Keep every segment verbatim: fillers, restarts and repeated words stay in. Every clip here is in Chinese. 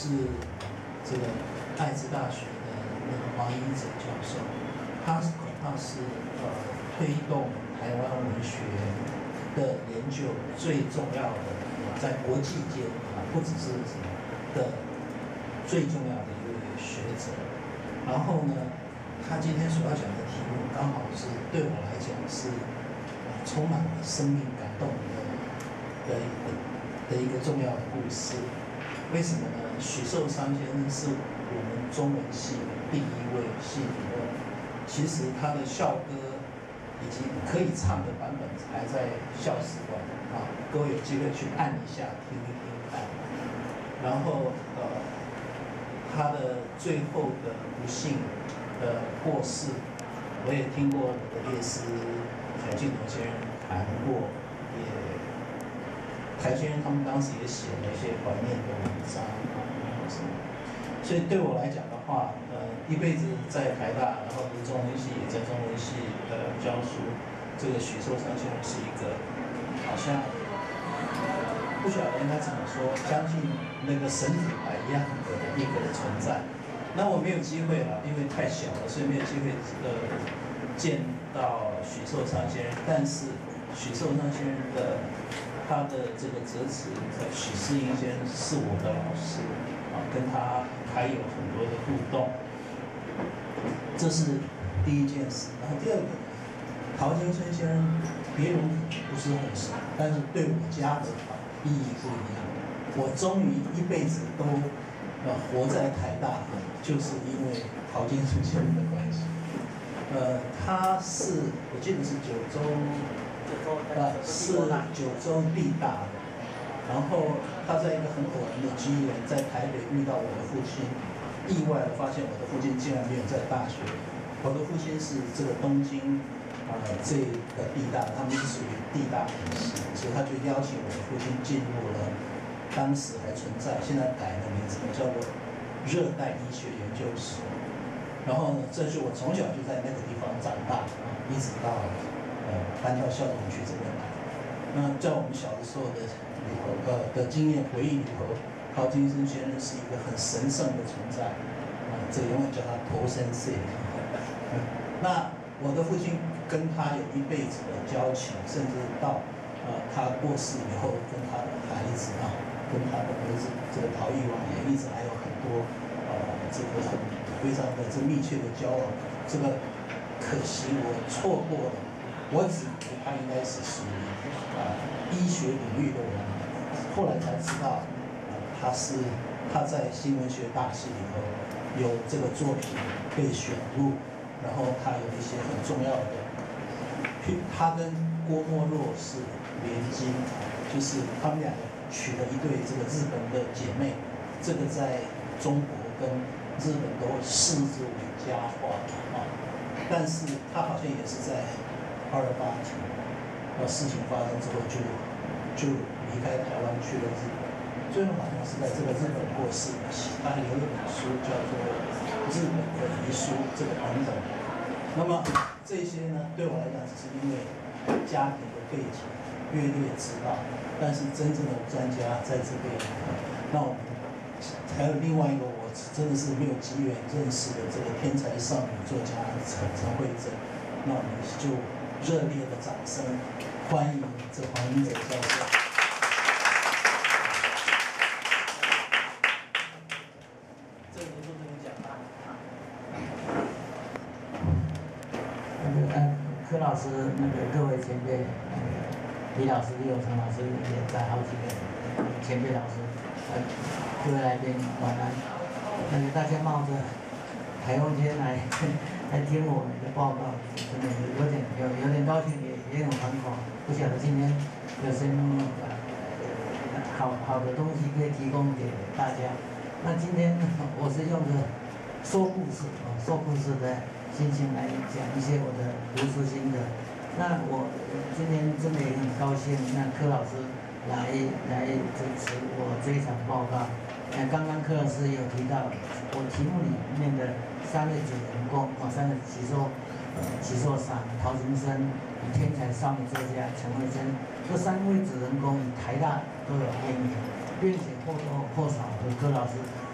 是这个爱知大学的那个黄英哲教授，他恐怕是呃推动台湾文学的研究最重要的，在国际间啊，不只是什么的最重要的一位学者。然后呢，他今天所要讲的题目，刚好是对我来讲是、呃、充满了生命感动的的一个的一个重要的故事。为什么呢？许寿裳先生是我们中文系的第一位系主任，其实他的校歌以及可以唱的版本还在校史馆啊，各位有机会去按一下听一听看。然后呃，他的最后的不幸的过世，我也听过我的列师柴静同先生谈过，也柴先生他们当时也写了一些怀念的文章啊，什么。所以对我来讲的话，呃，一辈子在台大，然后读中文系，也在中文系呃教书，这个许寿裳先生是一个好像不晓得应该怎么说，将近那个神主牌一样的一个存在。那我没有机会了，因为太小了，所以没有机会呃见到许寿裳先生。但是许寿裳先生的他的这个哲词，许世英先生是我的老师啊，跟他还有很多的互动，这是第一件事。然后第二个，陶金春先生别人不是很熟，但是对我家的意义不一样。我终于一辈子都呃活在台大，就是因为陶金春先生的关系。呃，他是我记得是九州，呃是九州地大的。然后他在一个很偶然的机缘，在台北遇到我的父亲，意外的发现我的父亲竟然没有在大学。我的父亲是这个东京啊、呃、这个地大，他们是属于地大体系，所以他就邀请我的父亲进入了当时还存在，现在改了名字，叫做热带医学研究所。然后呢，这是我从小就在那个地方长大啊，一直到呃搬到校董区这边来。那在我们小的时候的里头，呃的经验回忆里头，陶金生先生是一个很神圣的存在啊，这个永远叫他头先生。那我的父亲跟他有一辈子的交情，甚至到呃他过世以后，跟他的孩子啊，跟他的儿子这个陶艺王也一直还有很多呃这个很非常的这密切的交往。这个可惜我错过了，我只以为他应该是属于啊、呃、医学领域的人，后来才知道，呃他是他在新闻学大系里头有这个作品被选入。然后他有一些很重要的，他跟郭沫若是联姻，就是他们两个娶了一对这个日本的姐妹，这个在中国跟日本都视之为佳话啊。但是他好像也是在二二八前，呃事情发生之后就就离开台湾去了日本，最后好像是在这个日本过世的。他留了本书叫做《日本的遗书》这个版本。那么这些呢，对我来讲只是因为家庭的背景略略知道，但是真正的专家在这边。那我们还有另外一个我真的是没有机缘认识的这个天才少女作家陈陈慧珍，那我们就热烈的掌声欢迎这黄英哲教授。这个都不能讲啊。 柯老师，那个各位前辈，李老师、李永成老师也在，好几个前辈老师，呃，各位来宾晚安。那个大家冒着台风天来来听我们的报告，真的有点有有点高兴，也也很惶恐。不晓得今天有什么呃好好的东西可以提供给大家。那今天我是用着说故事啊，说故事的心情来讲一些我的读书心得。那我今天真的也很高兴，那柯老师来来主持我这一场报告。呃，刚刚柯老师有提到我题目里面的三位主人公啊，三个奇兽，呃，奇兽赏陶金生与天才少女作家陈慧珍，这三位主人公与台大都有渊源，并且或多或少和柯老师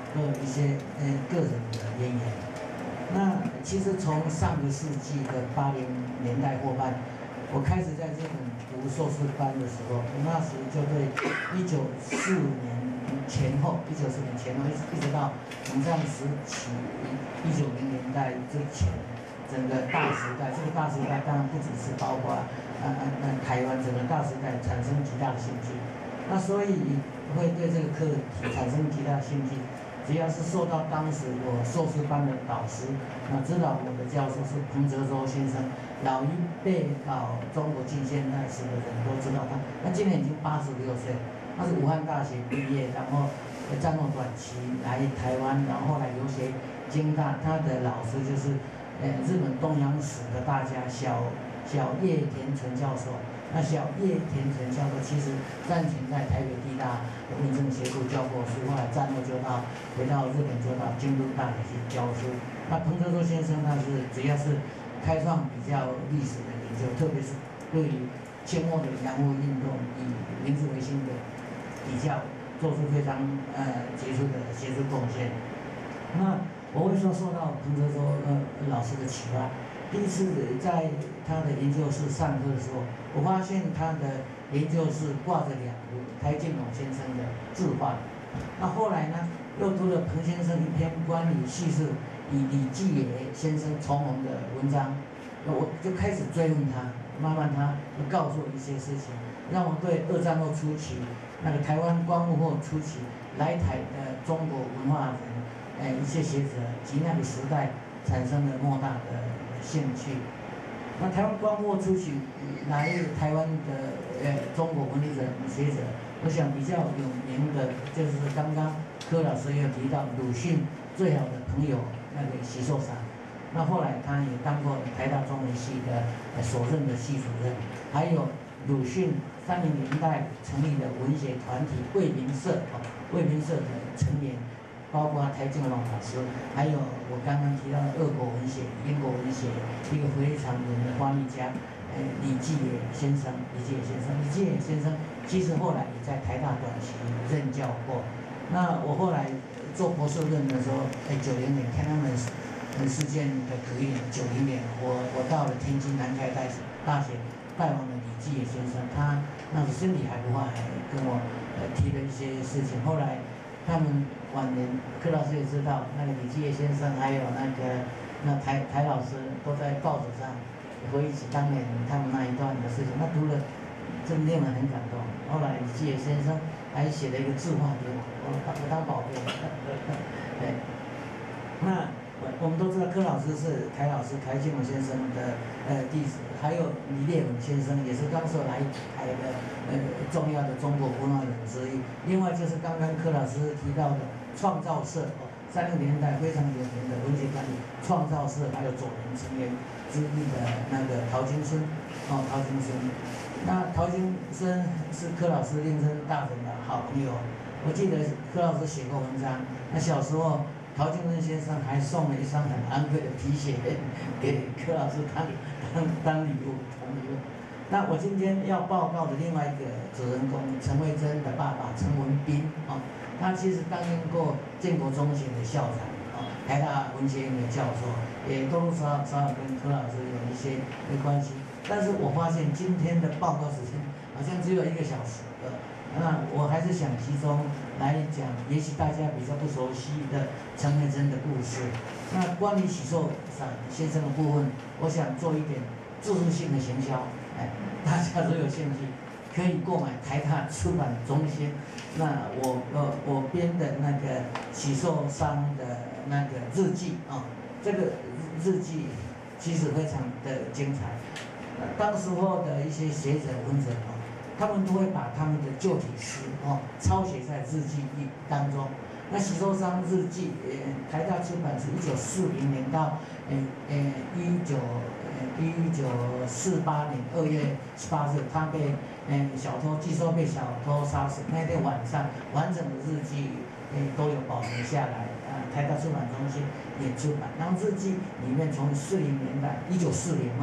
都有一些呃个人的渊源。那其实从上个世纪的八零年代后半，我开始在日本读硕士班的时候，我那时就对一九四五年前后，一九四五年前后一直一直到冷战时期，一九零年代之前，整个大时代，这个大时代当然不只是包括呃呃呃台湾整个大时代产生极大的兴趣。那所以会对这个课题产生极大的兴趣，只要是受到当时我硕士班的导师，那指导我的教授是彭泽州先生，老一辈到中国近现代史的人都知道他，他今年已经八十六岁，他是武汉大学毕业，然后战后短期来台湾，然后后来留学京大，他的老师就是呃日本东洋史的大家小小叶田纯教授。那小叶田纯教授其实战前在台北地大文政学部教过书，后来战后就到回到日本就到京都大学去教书。那彭泽州先生他是只要是开创比较历史的研究，特别是对于清末的洋务运动以明治维新的比较，做出非常呃杰出的学术贡献。那我会说受到彭泽州呃老师的启发。第一次在他的研究室上课的时候，我发现他的研究室挂着两幅台静农先生的字画。那后来呢，又读了彭先生一篇关于叙述以李继野先生重逢的文章，我就开始追问他，慢慢他就告诉我一些事情，让我对二战后初期那个台湾光复后初期来台的中国文化人，呃一些学者及那个时代产生了莫大的兴趣。那台湾光复初期来台湾的呃中国文人学者，我想比较有名的就是刚刚柯老师也有提到鲁迅最好的朋友那个徐寿山。那后来他也当过台大中文系的所任的系主任，还有鲁迅三零年代成立的文学团体卫民社哦，卫民社的成员。包括台静农老师，还有我刚刚提到的俄国文学、英国文学一个非常有名的翻译家，呃，李继野先生，李继野先生，李继野先生其实后来也在台大短期任教过。那我后来做博士论文的时候，在九零年天安门事件的隔一年，九零年我我到了天津南开大大学拜访了李继野先生，他那时身体还不坏，还跟我呃提了一些事情。后来他们晚年，柯老师也知道，那个李继野先生还有那个那台台老师都在报纸上回忆起当年他们那一段的事情，那读了真令人很感动。后来李继野先生还写了一个字画给我，我当我当宝贝。对，那我我们都知道柯老师是台老师台静农先生的呃弟子，还有李烈文先生也是当时来台的呃重要的中国文化人之一。另外就是刚刚柯老师提到的创造社哦，三十年代非常有名的文学团体创造社，还有左联成员之一的那个陶金孙哦，陶金孙。那陶金孙是柯老师令生大人的好朋友，我记得柯老师写过文章，那小时候。陶金孙先生还送了一双很昂贵的皮鞋给柯老师当当当礼物，当礼物。那我今天要报告的另外一个主人公陈慧珍的爸爸陈文彬啊，他其实担任过建国中学的校长啊，台大文学院的教授，也多多少少跟柯老师有一些关系。但是我发现今天的报告时间好像只有一个小时了。那我还是想集中来讲，也许大家比较不熟悉的陈慧珍的故事。那关于许寿山先生的部分，我想做一点自助性的行销，哎，大家如有兴趣，可以购买台大出版中心。那我呃我编的那个许寿山的那个日记啊，这个日记其实非常的精彩。当时候的一些学者文人啊。他们都会把他们的旧体诗哦抄写在日记当中。那许寿山日记，呃，台大出版是一九四零年到呃呃一九呃一九四八年二月十八日，他被呃小偷，据说被小偷杀死。那天晚上，完整的日记呃都有保存下来。啊，台大出版中心也出版。然后日记里面从四零年代一九四零哦。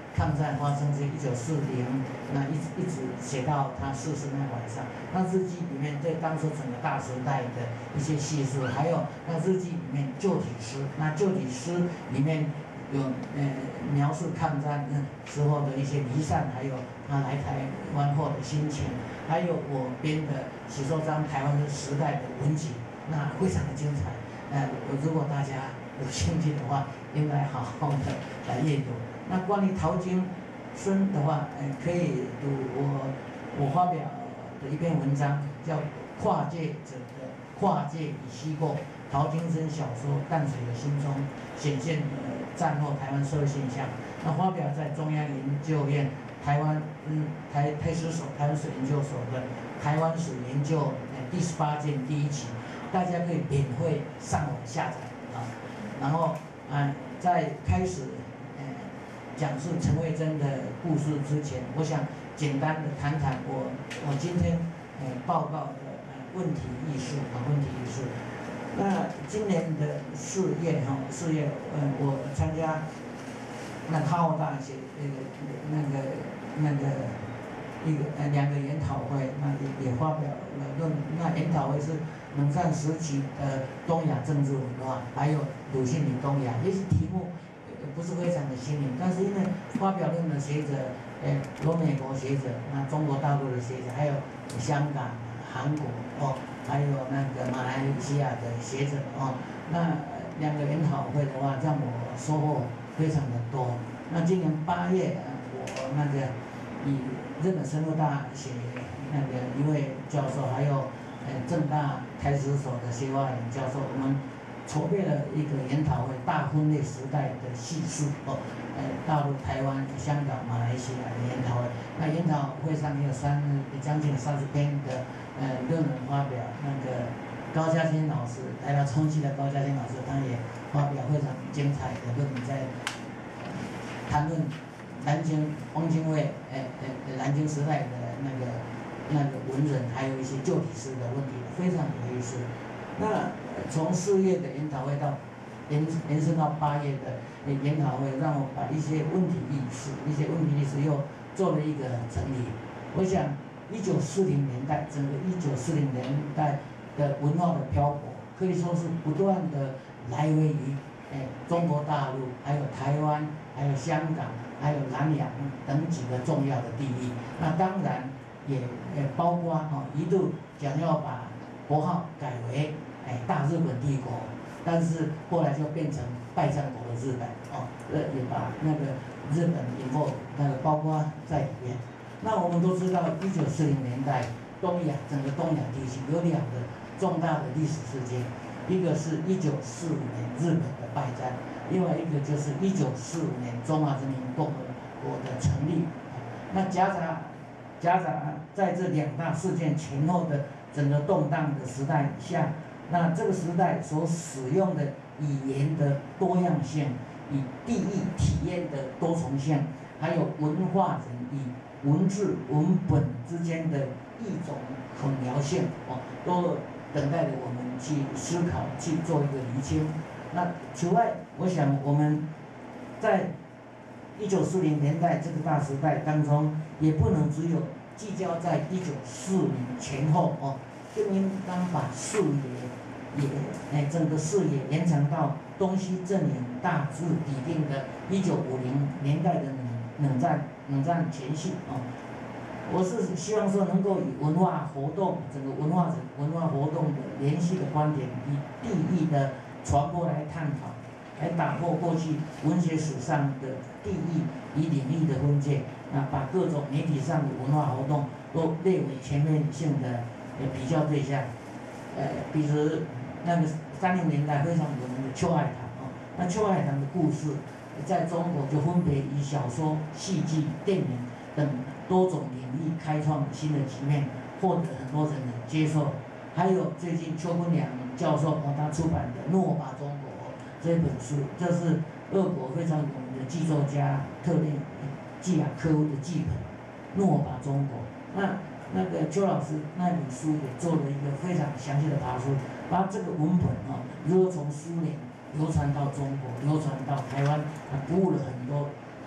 抗战发生是一九四零，那一直一直写到他逝世那晚上。那日记里面对当时整个大时代的一些叙述，还有那日记里面旧体诗，那旧体诗里面有呃描述抗战时候的一些离散，还有他来台湾后的心情，还有我编的许寿章台湾的时代的文集，那非常的精彩。呃，如果大家有兴趣的话，应该好好的来阅读。那关于陶金孙的话，呃，可以读我我发表的一篇文章，叫《跨界者的跨界与虚构》，陶金孙小说《淡水的心中》显现呃战后台湾社会现象。那发表在中央研究院台湾嗯台台史所台湾史研究所的台湾史研究呃第十八件第一期，大家可以免费上网下载啊。然后啊，在开始呃讲述陈慧珍的故事之前，我想简单的谈谈我我今天呃报告的呃问题艺术啊问题艺术。那今年的四月哈四月呃我参加那哈佛大学那个那个那个一个呃两个研讨会，那也也发表了论。那研讨会是冷战时期的东亚政治文化，还有鲁迅与东亚，也许题目不是非常的新颖，但是因为发表论的学者，呃，有美国学者，那中国大陆的学者，还有香港、韩国哦，还有那个马来西亚的学者哦，那两个研讨会的话，让我收获非常的多。那今年八月，我那个以日本生物大学那个一位教授，还有呃政大台史所的薛华元教授，我们筹备了一个研讨会，大分裂时代的叙述哦，呃，大陆、台湾、香港、马来西亚的研讨会。那研讨会上也有三将近三十篇的呃论文发表。那个高嘉欣老师，来到冲击的高嘉欣老师，他也发表非常精彩的论文，在谈论南京汪精卫呃呃南京时代的那个那个文人，还有一些旧体诗的问题，非常有意思。那从四月的研讨会到延延伸到八月的研讨会，让我把一些问题意识、一些问题意识又做了一个整理。我想，一九四零年代，整个一九四零年代的文化的漂泊，可以说是不断的来源于哎中国大陆，还有台湾，还有香港，还有南洋等几个重要的地域。那当然也也包括哦，一度想要把国号改为哎大日本帝国，但是后来就变成败战国的日本哦，呃也把那个日本引入那个包括在里面。那我们都知道，一九四零年代东亚整个东亚地区有两个重大的历史事件，一个是一九四五年日本的败战，另外一个就是一九四五年中华人民共和国的成立。那夹杂夹杂在这两大事件前后的整个动荡的时代下，那这个时代所使用的语言的多样性，与地域体验的多重性，还有文化人与文字文本之间的一种混淆性哦，都等待着我们去思考，去做一个厘清。那此外，我想我们在一九四零年代这个大时代当中，也不能只有聚焦在一九四零前后哦，更应当把视野也哎整个视野延长到东西阵营大致拟定的一九五零年代的冷冷战冷战前夕哦。我是希望说能够以文化活动整个文化人文化活动的联系的观点，以地域的传播来探讨，来打破过去文学史上的地域与领域的分界，啊，把各种媒体上的文化活动都列为全面性的呃比较对象。呃，比如那个三零年代非常有名的秋海棠哦，那秋海棠的故事，在中国就分别以小说、戏剧、电影等多种领域开创新的局面，获得很多人的接受。还有最近邱坤良教授哦，他出版的《诺把中国》这本书，这是俄国非常有名的剧作家特列季亚科夫的剧本《诺把中国》。那那个邱老师那本书也做了一个非常详细的爬书，把这个文本啊，如何从苏联流传到中国，流传到台湾，啊，鼓舞了很多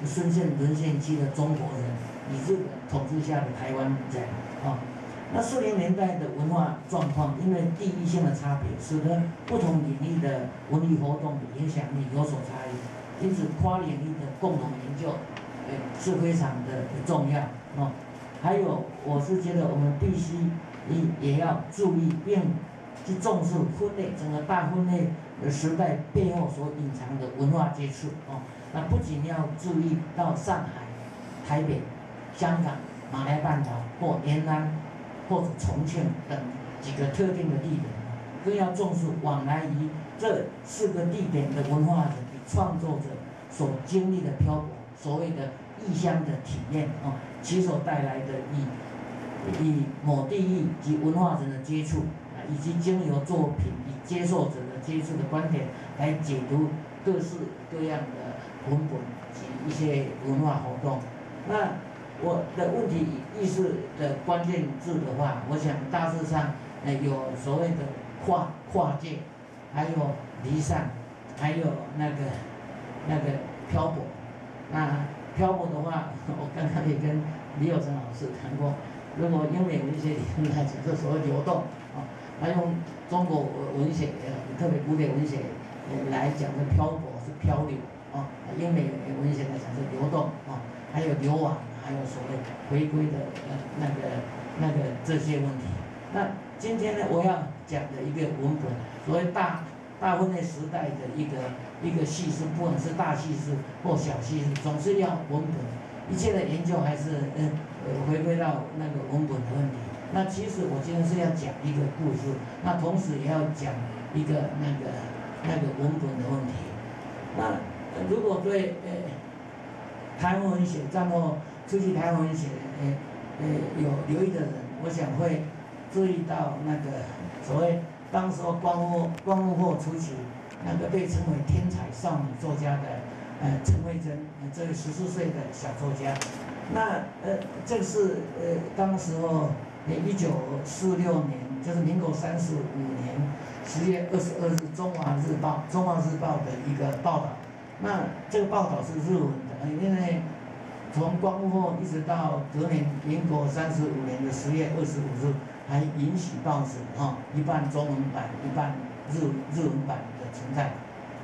深陷沦陷区的中国人，以日本统治下的台湾人啊。那四零年代的文化状况，因为地域性的差别，使得不同领域的文艺活动的影响力有所差异，因此跨领域的共同研究，呃，是非常的重要哦。还有，我是觉得我们必须也也要注意并去重视分类整个大分类的时代背后所隐藏的文化接触哦。那不仅要注意到上海、台北、香港、马来半岛或延安。或者重庆等几个特定的地点，更要重视往来于这四个地点的文化人与创作者所经历的漂泊，所谓的异乡的体验啊，其所带来的与与某地域及文化人的接触啊，以及经由作品与接受者的接触的观点来解读各式各样的文本及一些文化活动。那我的问题意识的关键字的话，我想大致上，呃，有所谓的跨跨界，还有离散，还有那个那个漂泊。那漂泊的话，我刚刚也跟李友成老师谈过，如果英美文学理论来讲，是所谓流动啊，那用中国文学呃特别古典文学来讲的漂泊是漂流啊，英美文学来讲是流动啊，还有流亡。还有所谓回归的呃那个那个这些问题。那今天呢，我要讲的一个文本，所谓大大分类时代的一个一个叙事，不管是大叙事或小叙事，总是要文本。一切的研究还是呃呃回归到那个文本的问题。那其实我今天是要讲一个故事，那同时也要讲一个那个那个文本的问题。那如果对呃台湾文学战后出去台湾文学，呃呃有留意的人，我想会注意到那个所谓当时候光复光复后初期，那个被称为天才少女作家的呃陈慧珍，呃这位十四岁的小作家，那呃这是呃当时候呃一九四六年，就是民国三十五年十月二十二日，《中华日报》《中华日报》的一个报道。那这个报道是日文的，因为从光复后一直到隔年民国三十五年的十月二十五日，还允许报纸啊一半中文版一半日日文版的存在。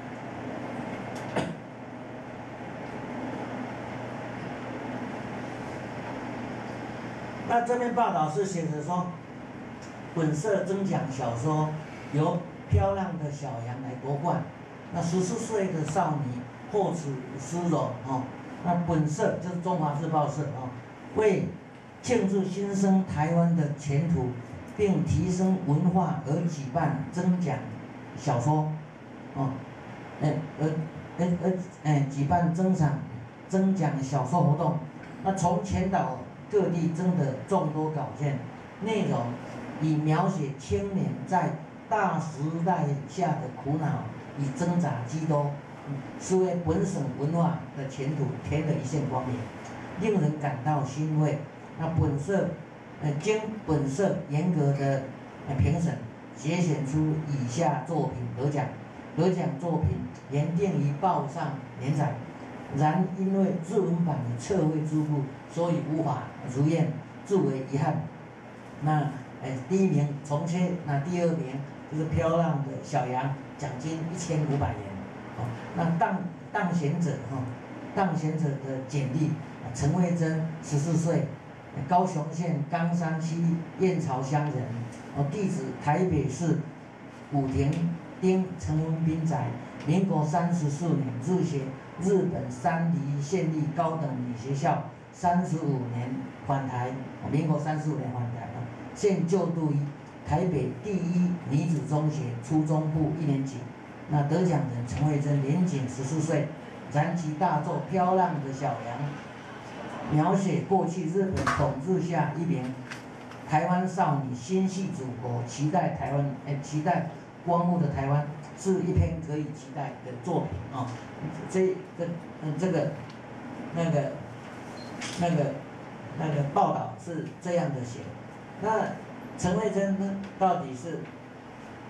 那这篇报道是写着说，本色征奖小说由漂亮的小羊来夺冠。那十四岁的少女获此殊荣啊！那本社就是中华日报社啊，为庆祝新生台湾的前途，并提升文化而举办征奖小说，啊，哎而而而哎举办征奖征奖小说活动。那从全岛各地征得众多稿件，内容以描写青年在大时代下的苦恼与挣扎居多，是为本省文化的前途添了一线光明，令人感到欣慰。那本社，呃，经本社严格的评审，节选出以下作品得奖，得奖作品原定于报上连载，然因为日文版的测绘诸部，所以无法如愿，最为遗憾。那，呃，第一名重切，那第二名就是漂亮的小羊。奖金一千五百元，哦，那当当选者哈，当选者的简历，陈慧珍，十四岁，高雄县冈山区燕巢乡人，哦，地址台北市武亭町陈文彬宅，民国三十四年入学日本山梨县立高等女学校，三十五年返台，民国三十五年返台啊，现就读于台北第一女子中学初中部一年级。那得奖人陈慧珍年仅十四岁，然其大作《漂亮的小羊》，描写过去日本统治下一名台湾少女心系祖国，期待台湾，哎，期待光复的台湾，是一篇可以期待的作品啊。这这嗯这个那个那个那个报道是这样的写。那陈慧珍呢，到底是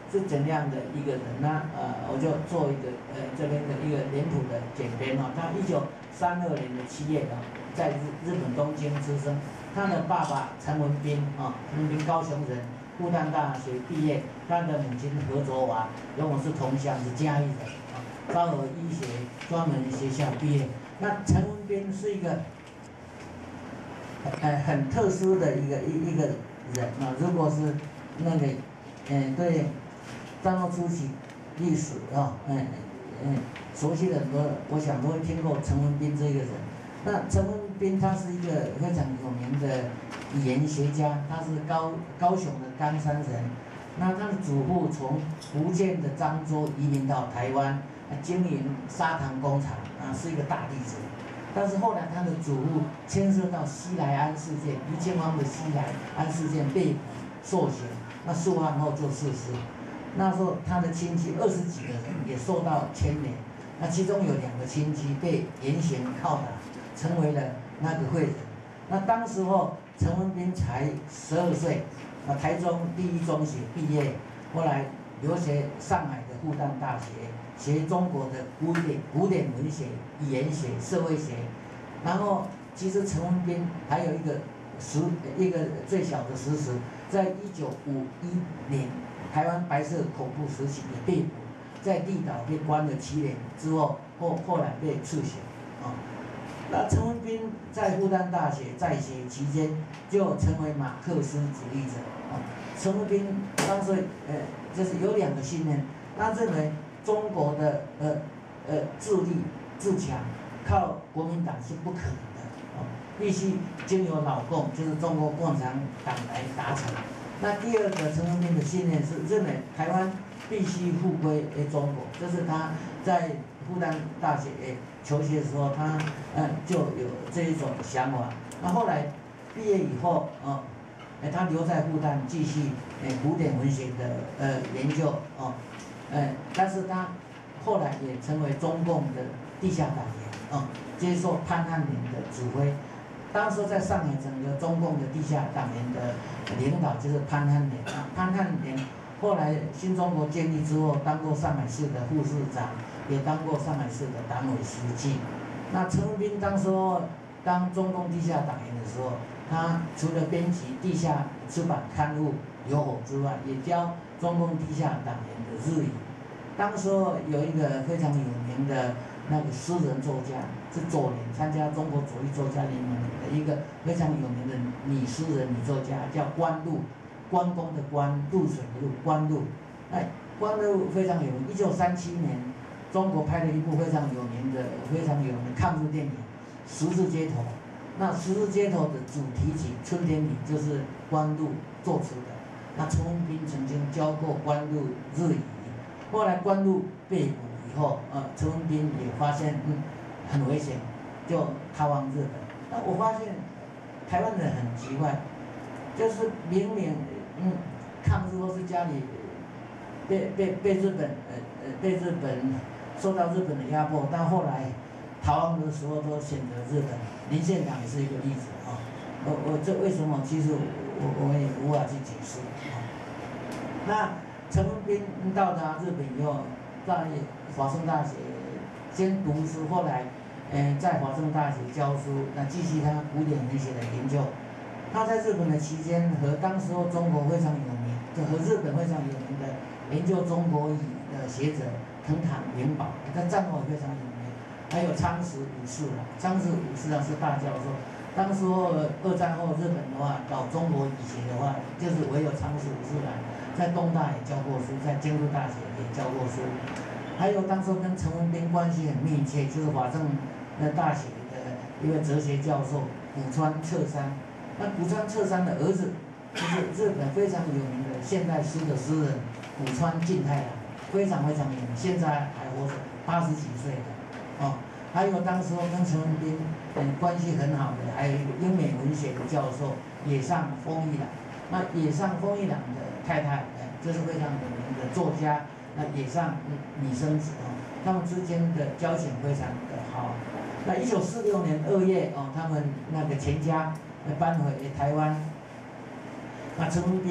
是怎样的一个人呢？呃，我就做一个呃这边的一个脸谱的简编哦。他一九三二年的七月啊，在日日本东京出生。他的爸爸陈文彬啊，陈文彬高雄人，复旦大学毕业。他的母亲何卓华跟我是同乡，是嘉义人啊，昭和医学专门学校毕业。那陈文彬是一个呃很特殊的一个一一个人啊。如果是那个嗯、呃、对战后初期历史啊，嗯嗯熟悉的很多，我想都会听过陈文彬这个人。那陈文彬他是一个非常有名的语言学家，他是高高雄的冈山人。那他的祖父从福建的漳州移民到台湾，经营砂糖工厂啊，是一个大地主。但是后来他的祖父牵涉到西来安事件，余清芳的西来安事件被捕受刑，那诉案后就逝世。那时候他的亲戚二十几个人也受到牵连，那其中有两个亲戚被严刑拷打，成为了那个会人。那当时候陈文彬才十二岁，啊，台中第一中学毕业，后来留学上海的复旦大学，学中国的古典古典文学、语言学、社会学。然后其实陈文彬还有一个实一个最小的事实，在一九五一年台湾白色恐怖时期也被捕，在地岛被关了七年之后，后后来被赐刑啊。那陈文彬在复旦大学在学期间就成为马克思主义者啊。陈文彬当时呃就是有两个信念，他认为中国的呃呃自立自强靠国民党是不可能的啊，必须经由老共，就是中国共产党来达成。那第二个陈文彬的信念是认为台湾必须复归诶中国，这是他在复旦大学诶求学的时候，他嗯就有这一种想法。那后来毕业以后啊，诶他留在复旦继续诶古典文学的呃研究哦，呃但是他后来也成为中共的地下党员啊，接受潘汉年的指挥。当时在上海，整个中共的地下党员的领导就是潘汉年啊。潘汉年后来新中国建立之后，当过上海市的副市长，也当过上海市的党委书记。那陈文彬当时候当中共地下党员的时候，他除了编辑地下出版刊物《有火》之外，也教中共地下党员的日语。当时候有一个非常有名的那个诗人作家，是左联参加中国左翼作家联盟的一个非常有名的女诗人、女作家，叫关露，关公的关，露水的露，关露。哎，关露非常有名。一九三七年，中国拍了一部非常有名的、非常有名的抗日电影《十字街头》。那《十字街头》的主题曲《春天里》就是关露作词的。那陈文彬曾经教过关露日语。后来关露被捕以后，呃，陈文彬也发现嗯很危险，就逃往日本。那我发现台湾人很奇怪，就是明明嗯抗日或是家里被被被日本呃呃被日本受到日本的压迫，但后来逃亡的时候都选择日本。林献堂也是一个例子啊。我我这为什么？其实我我也无法去解释啊。那陈文彬到达日本以后，在华盛大学先读书，后来，呃，在华盛大学教书，那继续他古典文学的研究。他在日本的期间，和当时候中国非常有名，就和日本非常有名的研究中国语的学者藤堂明保，在战后非常有名。还有仓石武士郎，仓石武士郎是大教授。当时候二战后日本的话，搞中国语学的话，就是唯有仓石武士郎。在东大也教过书，在京都大学也教过书，还有当时跟陈文彬关系很密切，就是法政那大学的一位哲学教授古川彻山。那古川彻山的儿子就是日本非常有名的现代诗的诗人古川近太郎，非常非常有名，现在还活着，八十几岁的哦。还有当时候跟陈文彬嗯关系很好的，还有一个英美文学的教授野上丰一郎。那野上丰一郎的太太，哎，这是非常有名的作家，那野上米生子哦，他们之间的交情非常的好。那一九四六年二月哦，他们那个全家搬回台湾。那陈文彬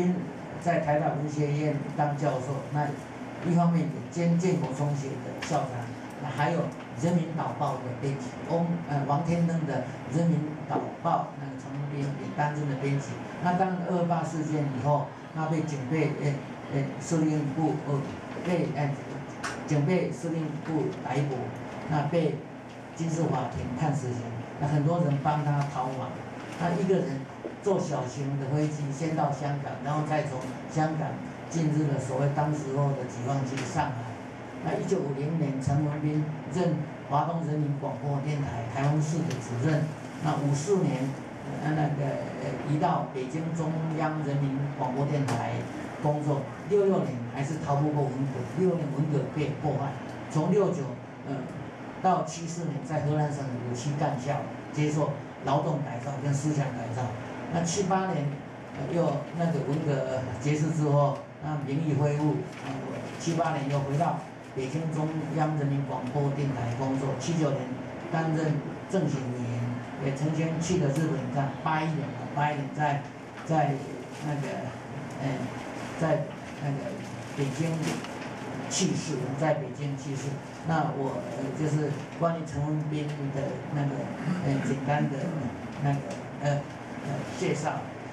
在台大文学院当教授，那一方面也兼建国中学的校长，那还有人民导报的编辑，翁呃王天登的人民导报那个陈文彬也担任了编辑。那当二二八事件以后，那被警备呃呃司令部呃被呃警备司令部逮捕，那被军事法庭判死刑。那很多人帮他逃亡，那一个人坐小型的飞机先到香港，然后再从香港进入了所谓当时候的解放区上海。那一九五零年，陈文彬任华东人民广播电台台湾室的主任。那五四年，呃那个呃移到北京中央人民广播电台工作。六六年还是逃不过文革，六年文革被破坏。从六九呃到七四年，在河南省的武器干校接受劳动改造跟思想改造。那七八年，呃又那个文革结束之后，那民意恢复，呃七八年又回到北京中央人民广播电台工作。七九年担任政协委员，也曾经去了日本干八一年啊，八一年在在那个呃在那个北京去世，在北京去世。那我呃就是关于陈文彬的那个呃简单的那个呃呃介绍。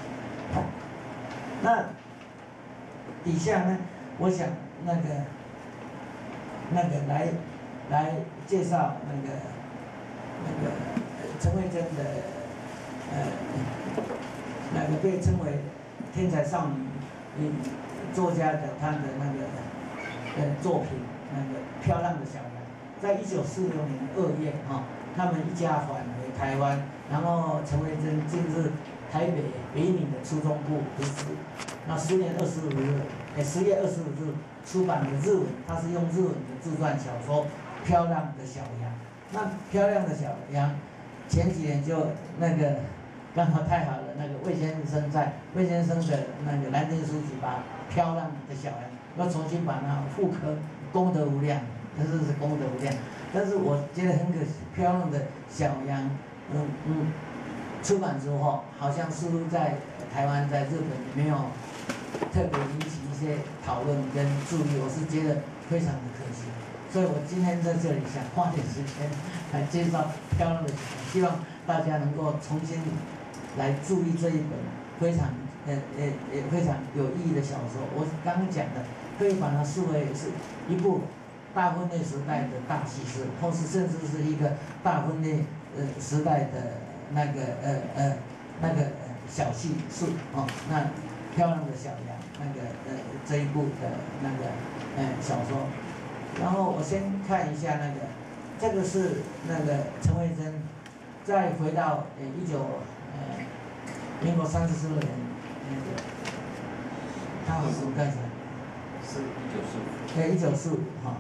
那底下呢，我想那个那个来来介绍那个那个陈慧珍的呃那个被称为天才少女嗯作家的她的那个呃作品那个漂亮的小羊，在一九四六年二月哈、哦，他们一家返回台湾，然后陈慧珍进入台北北岭的初中部读书。那十年二十五日，哎，十月二十五日出版的日文，他是用日文的自传小说《漂亮的小羊》。那《漂亮的小羊》前几年就那个刚好太好了，那个魏先生在魏先生的那个南京书局把《漂亮的小羊》要重新把它复刻，功德无量，真是是功德无量。但是我觉得很可惜，《漂亮的小羊》嗯嗯出版之后，好像似乎在台湾在日本没有特别引起一些讨论跟注意，我是觉得非常的可惜。所以我今天在这里想花点时间来介绍《漂亮的小羊》，希望大家能够重新来注意这一本非常呃呃呃非常有意义的小说。我刚刚讲的，可以把它视为是一部大分裂时代的大叙事，或是甚至是一个大分裂呃时代的那个呃呃那个小叙事哦。那漂亮的小羊那个呃这一部的那个呃小说。然后我先看一下那个，这个是那个陈慧珍，再回到呃一九呃民国三十四年那个，他是什么干什么？ 是一九四五。 对，一九四五哈。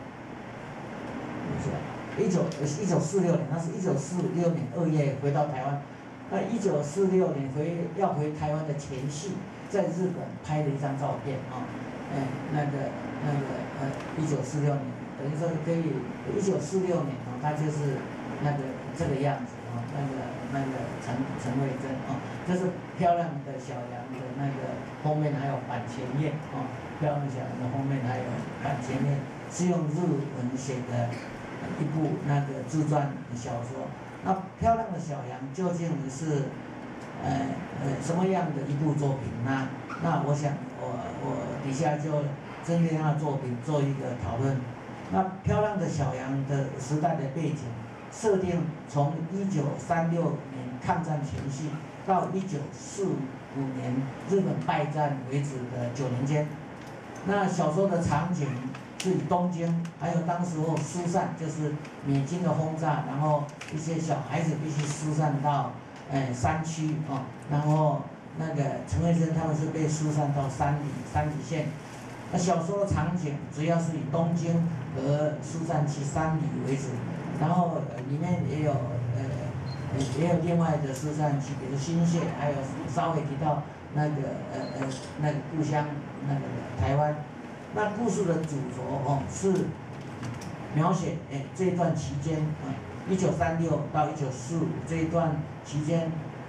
一九一九四六年，他是一九四六年二月回到台湾。那一九四六年回要回台湾的前夕，在日本拍了一张照片啊，哎、欸，那个那个呃，一九四六年，等于说可以，一九四六年啊，他就是那个这个样子啊，那个那个陈陈慧珍啊，这是漂亮的小羊的那个后面还有版前页啊，漂亮小羊的后面还有版前页，是用日文写的一部那个自传小说。那漂亮的小羊究竟是呃呃什么样的一部作品呢？那我想我我底下就针对他的作品做一个讨论。那漂亮的小羊的时代的背景设定从一九三六年抗战前夕到一九四五年日本败战为止的九年间。那小说的场景是以东京，还有当时候疏散，就是美军的轰炸，然后一些小孩子必须疏散到，呃山区啊、哦，然后那个陈慧珍他们是被疏散到山里山底线。那小说的场景主要是以东京和疏散区山里为主，然后里面也有呃也有另外的疏散区，比如新泻，还有稍微提到那个呃呃那个故乡那个台湾。那故事的主轴哦是描写诶这一段期间啊，一九三六到一九四五这一段期间，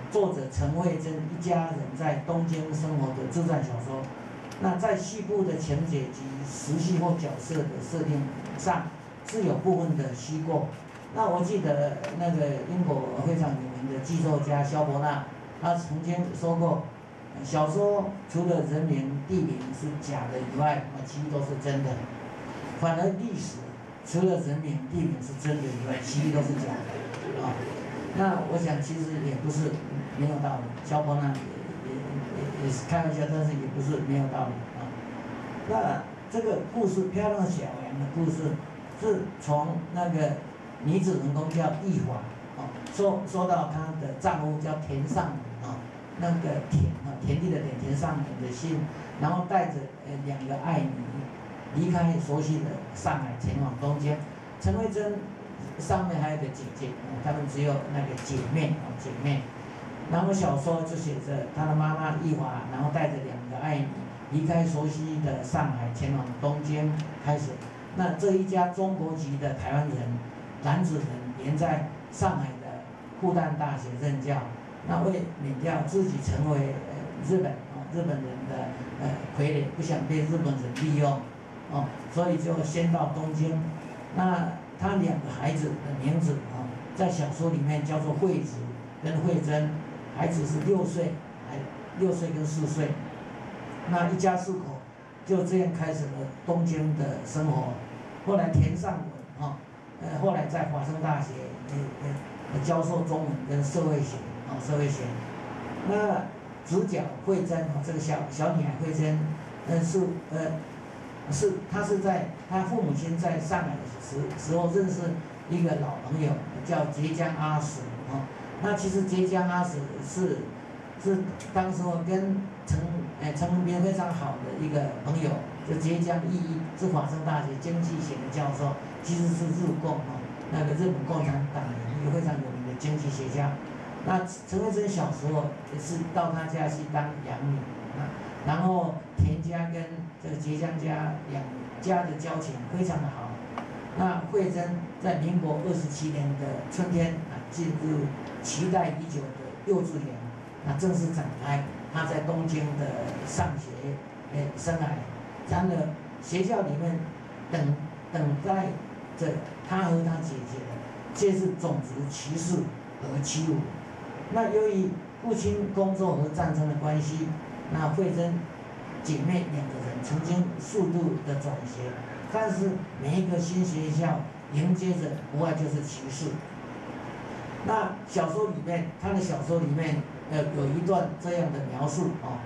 作者陈慧珍一家人在东京生活的自传小说。那在序部的情节及时序或角色的设定上是有部分的虚构。那我记得那个英国非常有名的剧作家萧伯纳，他曾经说过，小说除了人名地名是假的以外，啊，其余都是真的。反而历史除了人名地名是真的以外，其余都是假的啊。那我想其实也不是没有道理，萧伯纳也也也也是开玩笑，但是也不是没有道理啊。那这个故事《漂亮小羊》的故事，是从那个女主人公叫义华啊，说说到她的丈夫叫田上人啊，那个田啊田地的田，田上人的姓，然后带着呃两个爱女离开熟悉的上海，前往东京。陈慧珍上面还有个姐姐，他们只有那个姐妹啊姐妹。然后小说就写着她的妈妈义华，然后带着两个爱女离开熟悉的上海，前往东京开始。那这一家中国籍的台湾人，男子人原在上海的复旦大学任教，那为免掉自己成为呃日本啊日本人的呃傀儡，不想被日本人利用，哦，所以就先到东京。那他两个孩子的名字啊，在小说里面叫做惠子跟惠珍，孩子是六岁，还六岁跟四岁。那一家四口就这样开始了东京的生活。后来田上文啊，呃，后来在华盛大学呃呃教授中文跟社会学啊社会学。那主角惠珍啊，这个小小女孩惠珍，呃是呃是她是在她父母亲在上海的时时候认识一个老朋友，叫浙江阿史啊。那其实浙江阿史是是当时我跟陈哎陈文彬非常好的一个朋友。就浙江义一是华盛大学经济学的教授，其实是日共啊，那个日本共产党人一个非常有名的经济学家。那陈慧珍小时候也是到他家去当养女啊，然后田家跟这个浙江家两家的交情非常的好。那慧珍在民国二十七年的春天啊，进入期待已久的幼稚园，那正式展开他在东京的上学诶生涯。然而，学校里面等等待着他和他姐姐的，皆是种族歧视和欺辱。那由于父亲工作和战争的关系，那慧珍姐妹两个人曾经数度的转学，但是每一个新学校迎接着无外就是歧视。那小说里面，他的小说里面呃有一段这样的描述啊。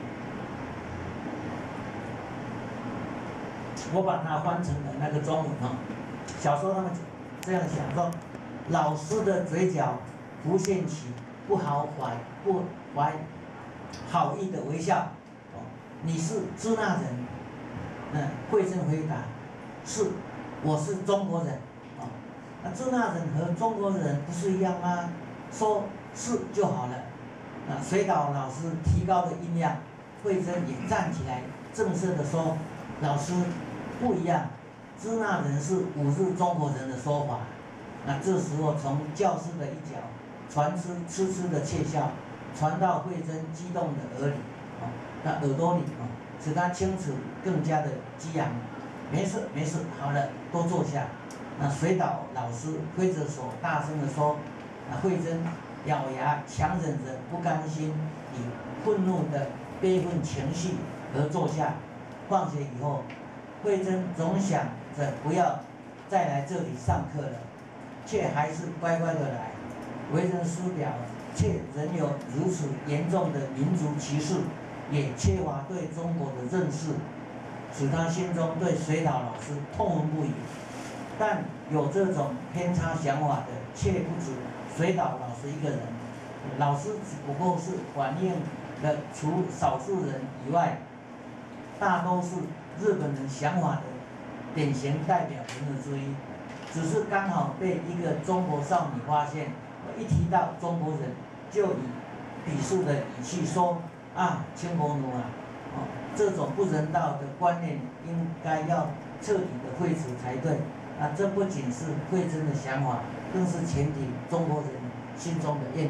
我把它翻成了那个中文啊，小说他们这样想说，老师的嘴角浮现起不好怀不怀好意的微笑。哦，你是支那人？嗯，惠珍回答，是，我是中国人。哦，那支那人和中国人不是一样吗？说是就好了。啊，水岛老师提高了音量，惠珍也站起来，正式的说，老师。不一样，支那人是侮辱中国人的说法。那这时候从教室的一角传出痴痴的窃笑，传到慧珍激动的耳里，啊，那耳朵里啊，使他清楚更加的激昂。没事没事，好了，多坐下。那水岛老师挥着手大声地说，那慧珍咬牙强忍着不甘心与愤怒的悲愤情绪而坐下。放学以后。慧珍总想着不要再来这里上课了，却还是乖乖的来。为人师表，却仍有如此严重的民族歧视，也缺乏对中国的认识，使他心中对水岛老师痛恨不已。但有这种偏差想法的，却不止水岛老师一个人。老师只不过是反映了除少数人以外，大多数日本人想法的典型代表人物之一，只是刚好被一个中国少女发现，一提到中国人，就以鄙视的语气说：“啊，清国奴啊！”哦，这种不人道的观念应该要彻底的废除才对。啊，这不仅是慧珍的想法，更是全体中国人心中的愿望。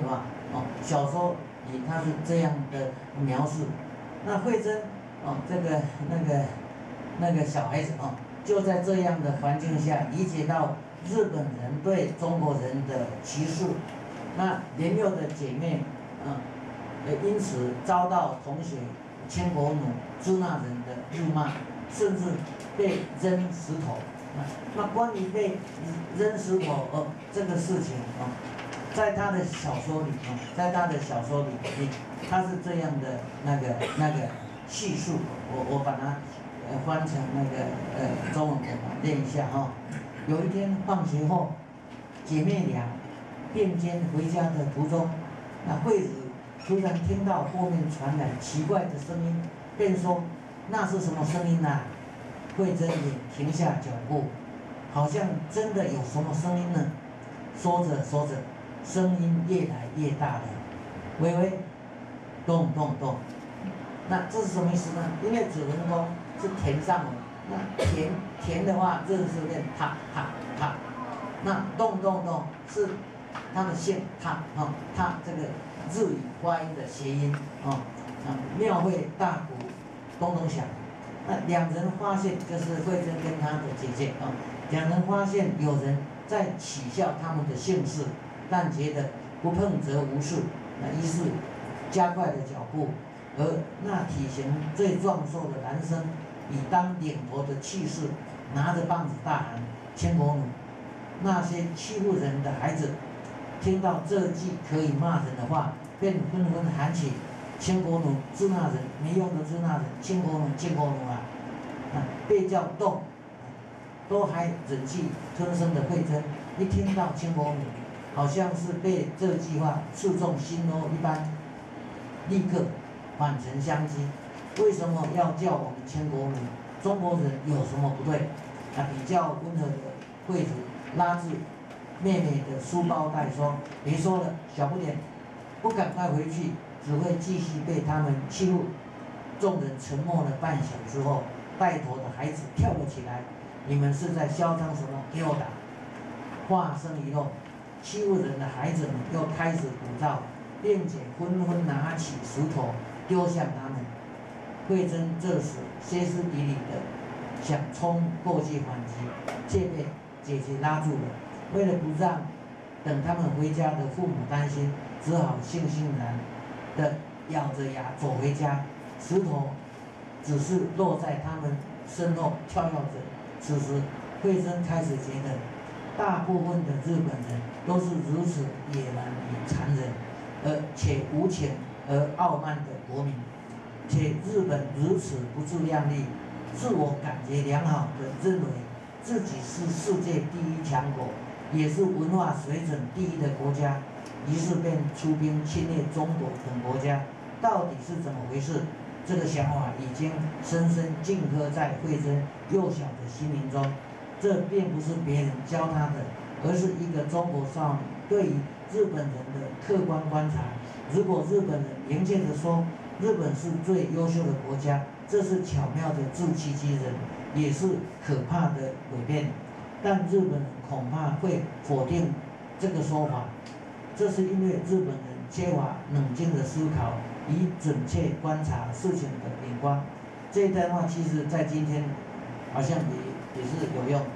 哦，小说里他是这样的描述。那惠贞哦，这个那个那个小孩子哦，就在这样的环境下理解到日本人对中国人的歧视。那年幼的姐妹，嗯，呃，因此遭到同学千国奴支那人的辱骂，甚至被扔石头。那关于被扔石头呃这个事情啊，在他的小说里啊，在他的小说里面，他是这样的那个那个叙述，我我把它呃翻成那个呃中文，我把它念一下哈。有一天放学后，姐妹俩并肩回家的途中，那惠子突然听到后面传来奇怪的声音，便说：“那是什么声音啊？”惠贞也停下脚步，好像真的有什么声音呢。说着说着，声音越来越大了，微微咚咚咚。那这是什么意思呢？因为主人公是填上了，那填填的话，这是念啪啪啪，那咚咚咚是它的线啪啊，它这个日语发音的谐音啊啊，庙会大鼓咚咚响。那两人发现，就是惠贞跟她的姐姐啊，两人发现有人在取笑他们的姓氏，但觉得不碰则无事，那于是加快了脚步。而那体型最壮硕的男生，以当领头的气势，拿着棒子大喊：“千国奴！”那些欺负人的孩子，听到这句可以骂人的话，便纷纷喊起：“千国奴，支那人，没用的支那人，千国奴，千国奴啊！”啊，被叫动，都还忍气吞声的惠贞，一听到千国奴，好像是被这句话刺中心窝一般，立刻反唇相讥：“为什么要叫我们千国奴？中国人有什么不对？”啊，比较温和的惠子拉住妹妹的书包带说：“别说了，小不点，不赶快回去，只会继续被他们欺负。”众人沉默了半晌之后，带头的孩子跳了起来：“你们是在嚣张什么？给我打！”话声一落，欺负人的孩子们又开始鼓噪，并且纷纷拿起石头丢向他们。惠贞这时歇斯底里的想冲过去反击，却被姐姐拉住了。为了不让等他们回家的父母担心，只好悻悻然地咬着牙走回家。石头只是落在他们身后跳跃着。此时，惠贞开始觉得，大部分的日本人都是如此野蛮与残忍，而且无情而傲慢的国民，且日本如此不自量力，自我感觉良好的认为自己是世界第一强国，也是文化水准第一的国家，于是便出兵侵略中国等国家。到底是怎么回事？这个想法已经深深浸刻在惠贞幼小的心灵中。这并不是别人教他的，而是一个中国少女对于日本人的客观观察。如果日本人明确地说日本是最优秀的国家，这是巧妙的自欺欺人，也是可怕的诡辩。但日本人恐怕会否定这个说法，这是因为日本人缺乏冷静的思考以准确观察事情的眼光。这一段话其实在今天好像也也是有用。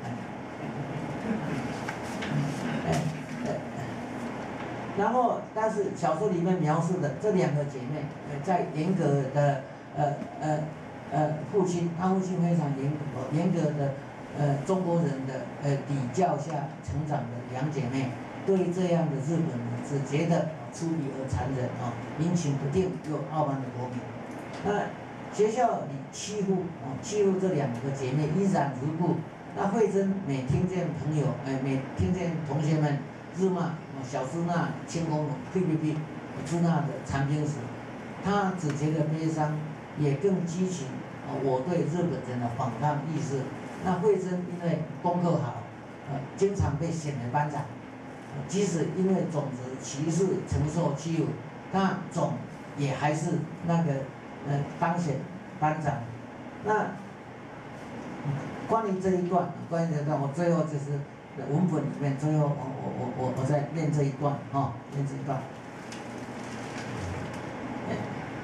哎哎，然后但是小说里面描述的这两个姐妹，在严格的呃呃呃父亲，他父亲非常严格严格的呃中国人的呃礼教下成长的两姐妹，对这样的日本人只觉得粗鄙而残忍啊，阴晴不定又傲慢的国民。那学校里欺负啊欺负这两个姐妹依然如故。那惠贞每听见朋友，哎，每听见同学们日骂小支那、清宫屁屁屁支那的残兵时，她只觉得悲伤，也更激起啊我对日本人的反抗意识。那惠贞因为功课好，呃，经常被选为班长，即使因为种族歧视承受欺负，她总也还是那个呃当选班长。那关于这一段，关于这一段，我最后就是文本里面最后我我我我我在念这一段啊，念这一段。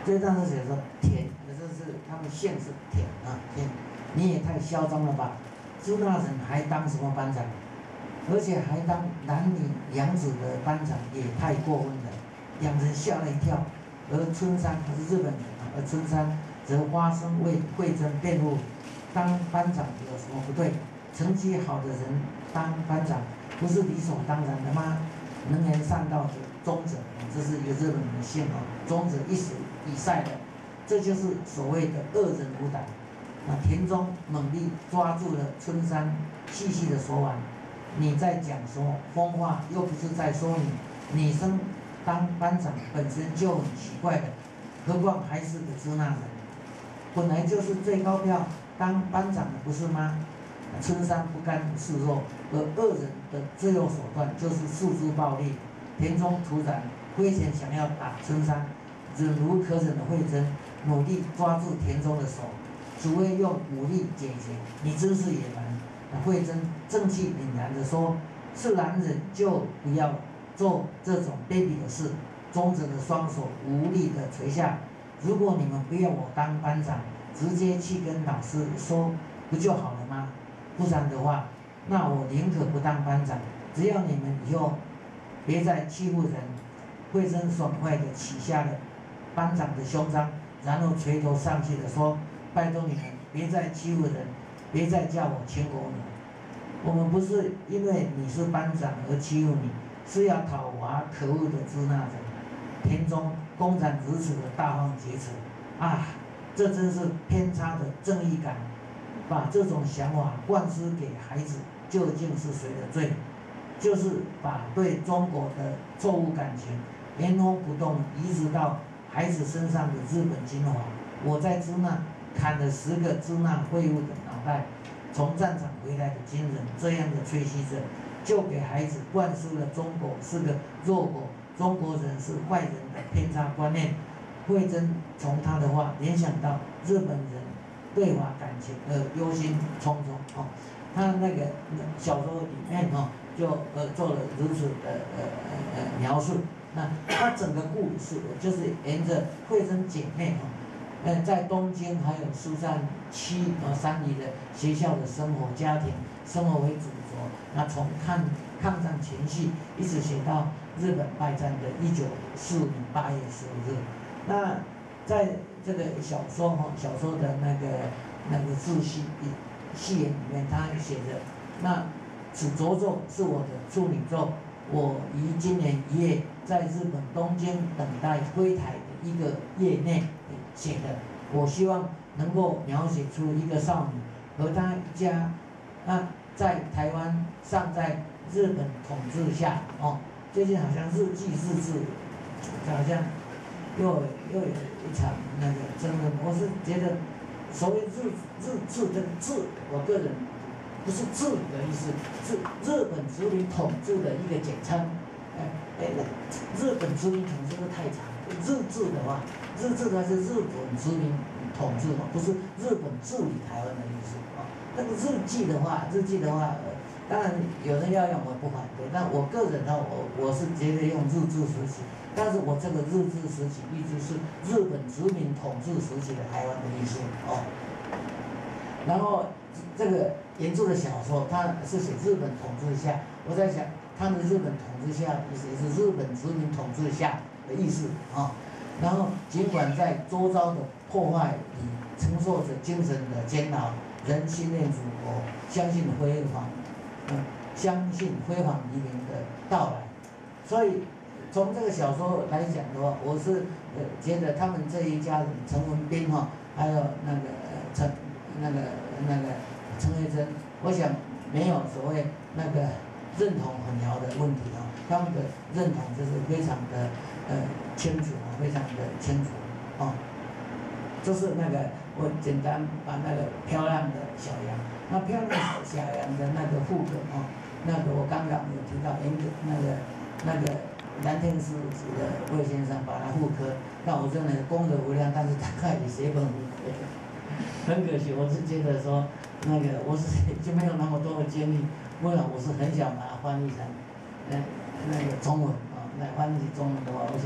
这张是写说田，可是是他们姓是田啊田，你也太嚣张了吧！支那人还当什么班长？而且还当男女养子的班长，也太过分了，两人吓了一跳。而春山他是日本人，而春山则发声为惠贞辩护，当班长有什么不对？成绩好的人当班长不是理所当然的吗？能言善道者忠者，这是一个日本人的姓啊，忠者一死以赛的，这就是所谓的恶人无胆。那田中猛力抓住了春山，细细的说完：“你在讲什么疯话？又不是在说你，女生当班长本身就很奇怪的，何况还是个支那人，本来就是最高票当班长的，不是吗？”春山不甘示弱，而恶人的最后手段就是诉诸暴力。田中突然挥拳想要打春山，忍无可忍的惠贞努力抓住田中的手，只为用武力解决。你真是野蛮！惠贞正气凛然地说：“是男人就不要做这种卑鄙的事。”忠者的双手无力地垂下。如果你们不要我当班长，直接去跟老师说，不就好了吗？不然的话，那我宁可不当班长，只要你们以后别再欺负人。惠贞爽快地取下了班长的胸章，然后垂头丧气地说：“拜托你们别再欺负人，别再叫我亲国女。我们不是因为你是班长而欺负你，是要讨伐可恶的支那人。”田中公然如此的大放厥词啊！这真是偏差的正义感。把这种想法灌输给孩子，究竟是谁的罪？就是把对中国的错误感情原封不动移植到孩子身上的日本精华。我在支那砍了十个支那废物的脑袋，从战场回来的军人这样的吹嘘着，就给孩子灌输了中国是个弱国，中国人是坏人的偏差观念。惠贞从他的话联想到日本人对华感情而忧心忡忡哦，他那个小说里面哦，就呃做了如此的呃呃描述。那他整个故事就是沿着惠贞姐妹哦，呃在东京还有苏山区呃山里的学校的生活、家庭生活为主轴。那从抗抗战前夕一直写到日本败战的一九四五年八月十五日。那在这个小说哈，小说的那个那个自序序言里面，他写着：“那此着作是我的处女作，我于今年一月在日本东京等待归台的一个月内写的。我希望能够描写出一个少女和她一家啊，在台湾尚在日本统治下哦，最近好像日记日志，好像又又有一场那个争论。我是觉得，所谓日日治这个治，我个人不是治理的意思，是日本殖民统治的一个简称。哎哎，日本殖民统治的太长，日治的话，日治它是日本殖民统治嘛，不是日本治理台湾的意思啊。那个日记的话，日记的话，呃、当然有人要用，我不反对。但我个人呢，我我是觉得用日治时期，但是我这个日治时期一直是日本殖民统治时期的台湾的意思哦。然后这个原著的小说，它是写日本统治下，我在想，他们日本统治下的意思也是日本殖民统治下的意思啊。然后尽管在周遭的破坏里承受着精神的煎熬，人心念祖国，相信辉煌，嗯，相信辉煌黎明的到来。所以从这个小说来讲的话，我是呃觉得他们这一家人，陈文彬哈，还有那个陈那个那个陈慧珍，我想没有所谓那个认同混淆的问题啊，他们的认同就是非常的呃清楚啊，非常的清楚啊。就是那个我简单把那个漂亮的小羊，那漂亮的小羊的那个副歌啊，那个我刚刚有提到，那个那个那个蓝天师子的魏先生把它复刻，那我认为功德无量，但是大概也写本无可。很可惜，我是觉得说，那个我是就没有那么多的精力，不然我是很想把它翻译成，呃，那个中文啊，那翻译成中文的话，我想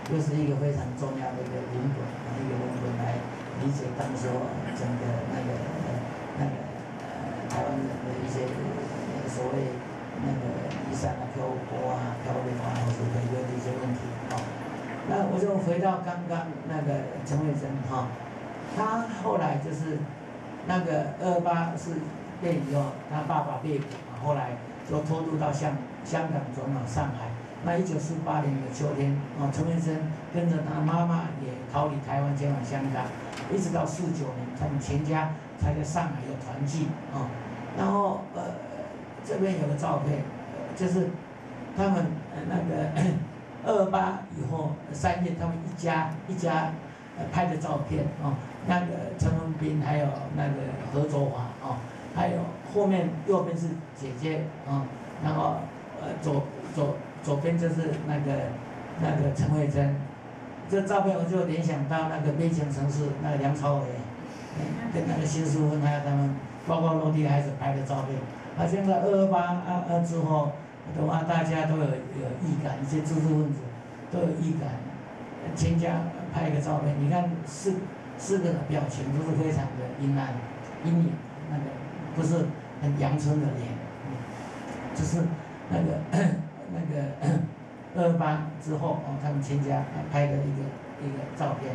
又是一个非常重要的一个文本，一个文本来理解当时整个那个那个呃台湾人的一些所谓那个移山啊、漂泊啊、漂流啊，或是回归的一些问题啊。那我就回到刚刚那个陈慧珍哈，他后来就是那个二二八事变以后，他爸爸被捕，后来就拖渡到香香港转往上海。那一九四八年的秋天，啊，陈慧珍跟着他妈妈也逃离台湾前往香港，一直到四九年，他们全家才在上海有团聚啊。然后呃，这边有个照片，就是他们呃那个二二八以后三月，他们一家一家呃拍的照片啊，那个陈文彬还有那个何卓华啊，还有后面右边是姐姐啊，然后呃左左。左边就是那个那个陈慧珍，这照片我就联想到那个《悲情城市》那个梁朝伟，跟那个辛淑芬还有他们，包括落地孩子拍的照片。啊，现在二二八啊啊之后的话，大家都有有预感，一些知识分子都有预感，全家拍一个照片，你看四四个表情都是非常的阴暗、阴影，那个不是很阳春的脸，就是那个。那个二二八之后哦，他们全家拍的一个一个照片。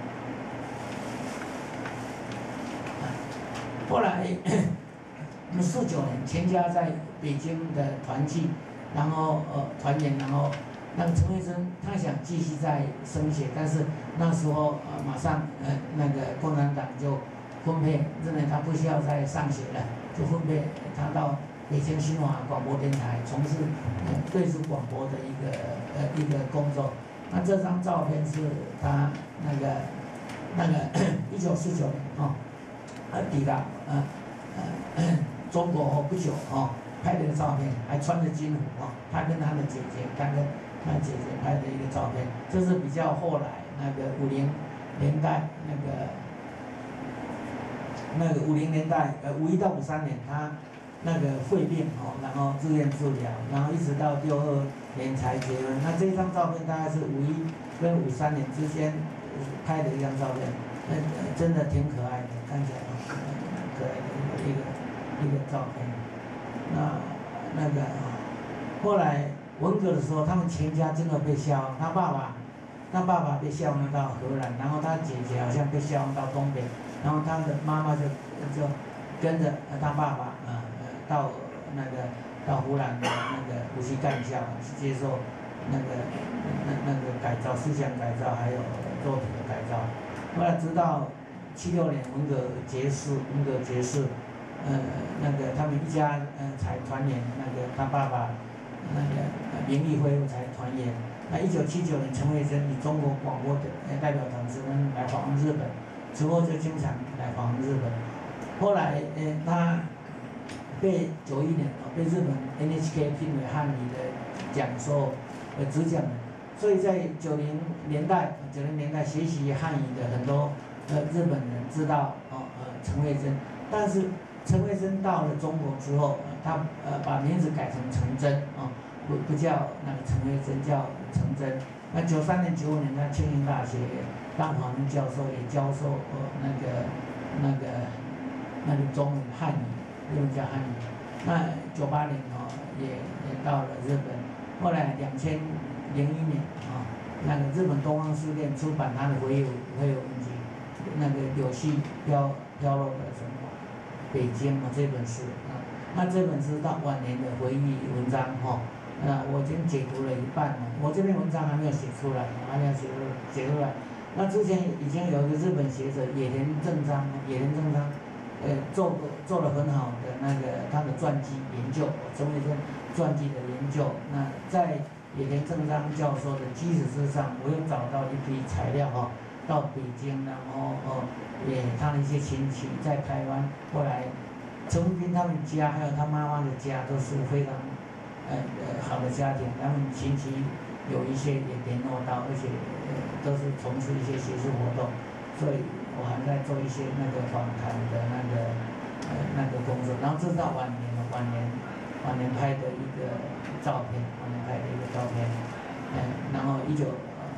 后来，我们四九年全家在北京的团聚，然后呃团圆，然后那个陈慧珍他想继续在升学，但是那时候呃马上呃那个共产党就分配，认为他不需要再上学了，就分配他到北京新华广播电台从事呃对外广播的一个呃一个工作。那这张照片是他那个那个一九四九年啊，呃抵达呃呃中国后不久啊，拍的一个照片，还穿着军服啊，他跟他的姐姐，他跟他姐姐拍的一个照片，这是比较后来那个五零年代那个那个五零年代呃五一到五三年他。那个肺病哦，然后住院治疗，然后一直到六二年才结婚。那这张照片大概是五一跟五三年之间拍的一张照片，那、呃、真的挺可爱的，看起来很可爱的一个一个照片。那那个后来文革的时候，他们全家真的被消，他爸爸，他爸爸被消亡到荷兰，然后他姐姐好像被消亡到东北，然后他的妈妈就就跟着他爸爸啊。到那个到湖南的那个无锡干校去接受那个那那个改造思想改造，还有肉体的改造。后来直到七六年文革结束，文革结束，呃那个他们一家呃才团圆，那个他爸爸那个名利恢复才团圆。那一九七九年，陈慧珍以中国广播的代表团身份来访问日本，之后就经常来访问日本。后来呃他。被九一年啊，被日本 N H K 聘为汉语的讲授呃主讲人，所以在九零年代九零年代学习汉语的很多呃日本人知道哦呃陈慧珍，但是陈慧珍到了中国之后，他呃把名字改成陈真啊，不不叫那个陈慧珍，叫陈真。那九三年九五年，他庆应大学当访问教授，也教授呃那个那个那个中文汉语。用叫汉语，那九八年哦也也到了日本，后来两千零一年啊，那个日本东方书店出版他的回忆回忆文集，那个柳絮飘飘落的什么北京啊这本书啊，那这本书到晚年的回忆文章哈，啊我已经解读了一半了，我这篇文章还没有写出来，还没有写出写出来。那之前已经有一个日本学者野田正章，野田正章。呃，做过做了很好的那个他的传记研究，陈慧珍传记的研究。那在野田正章教授的基础之上，我又找到一批材料哈，到北京，然后哦，也他的一些亲戚在台湾，后来陈文彬他们家还有他妈妈的家都是非常呃呃好的家庭，他们亲戚有一些也联络到，而且呃都是从事一些学术活动，所以。我还在做一些那个访谈的那个呃那个工作，然后这是到晚年了，晚年晚年拍的一个照片，晚年拍的一个照片，嗯、呃，然后一九呃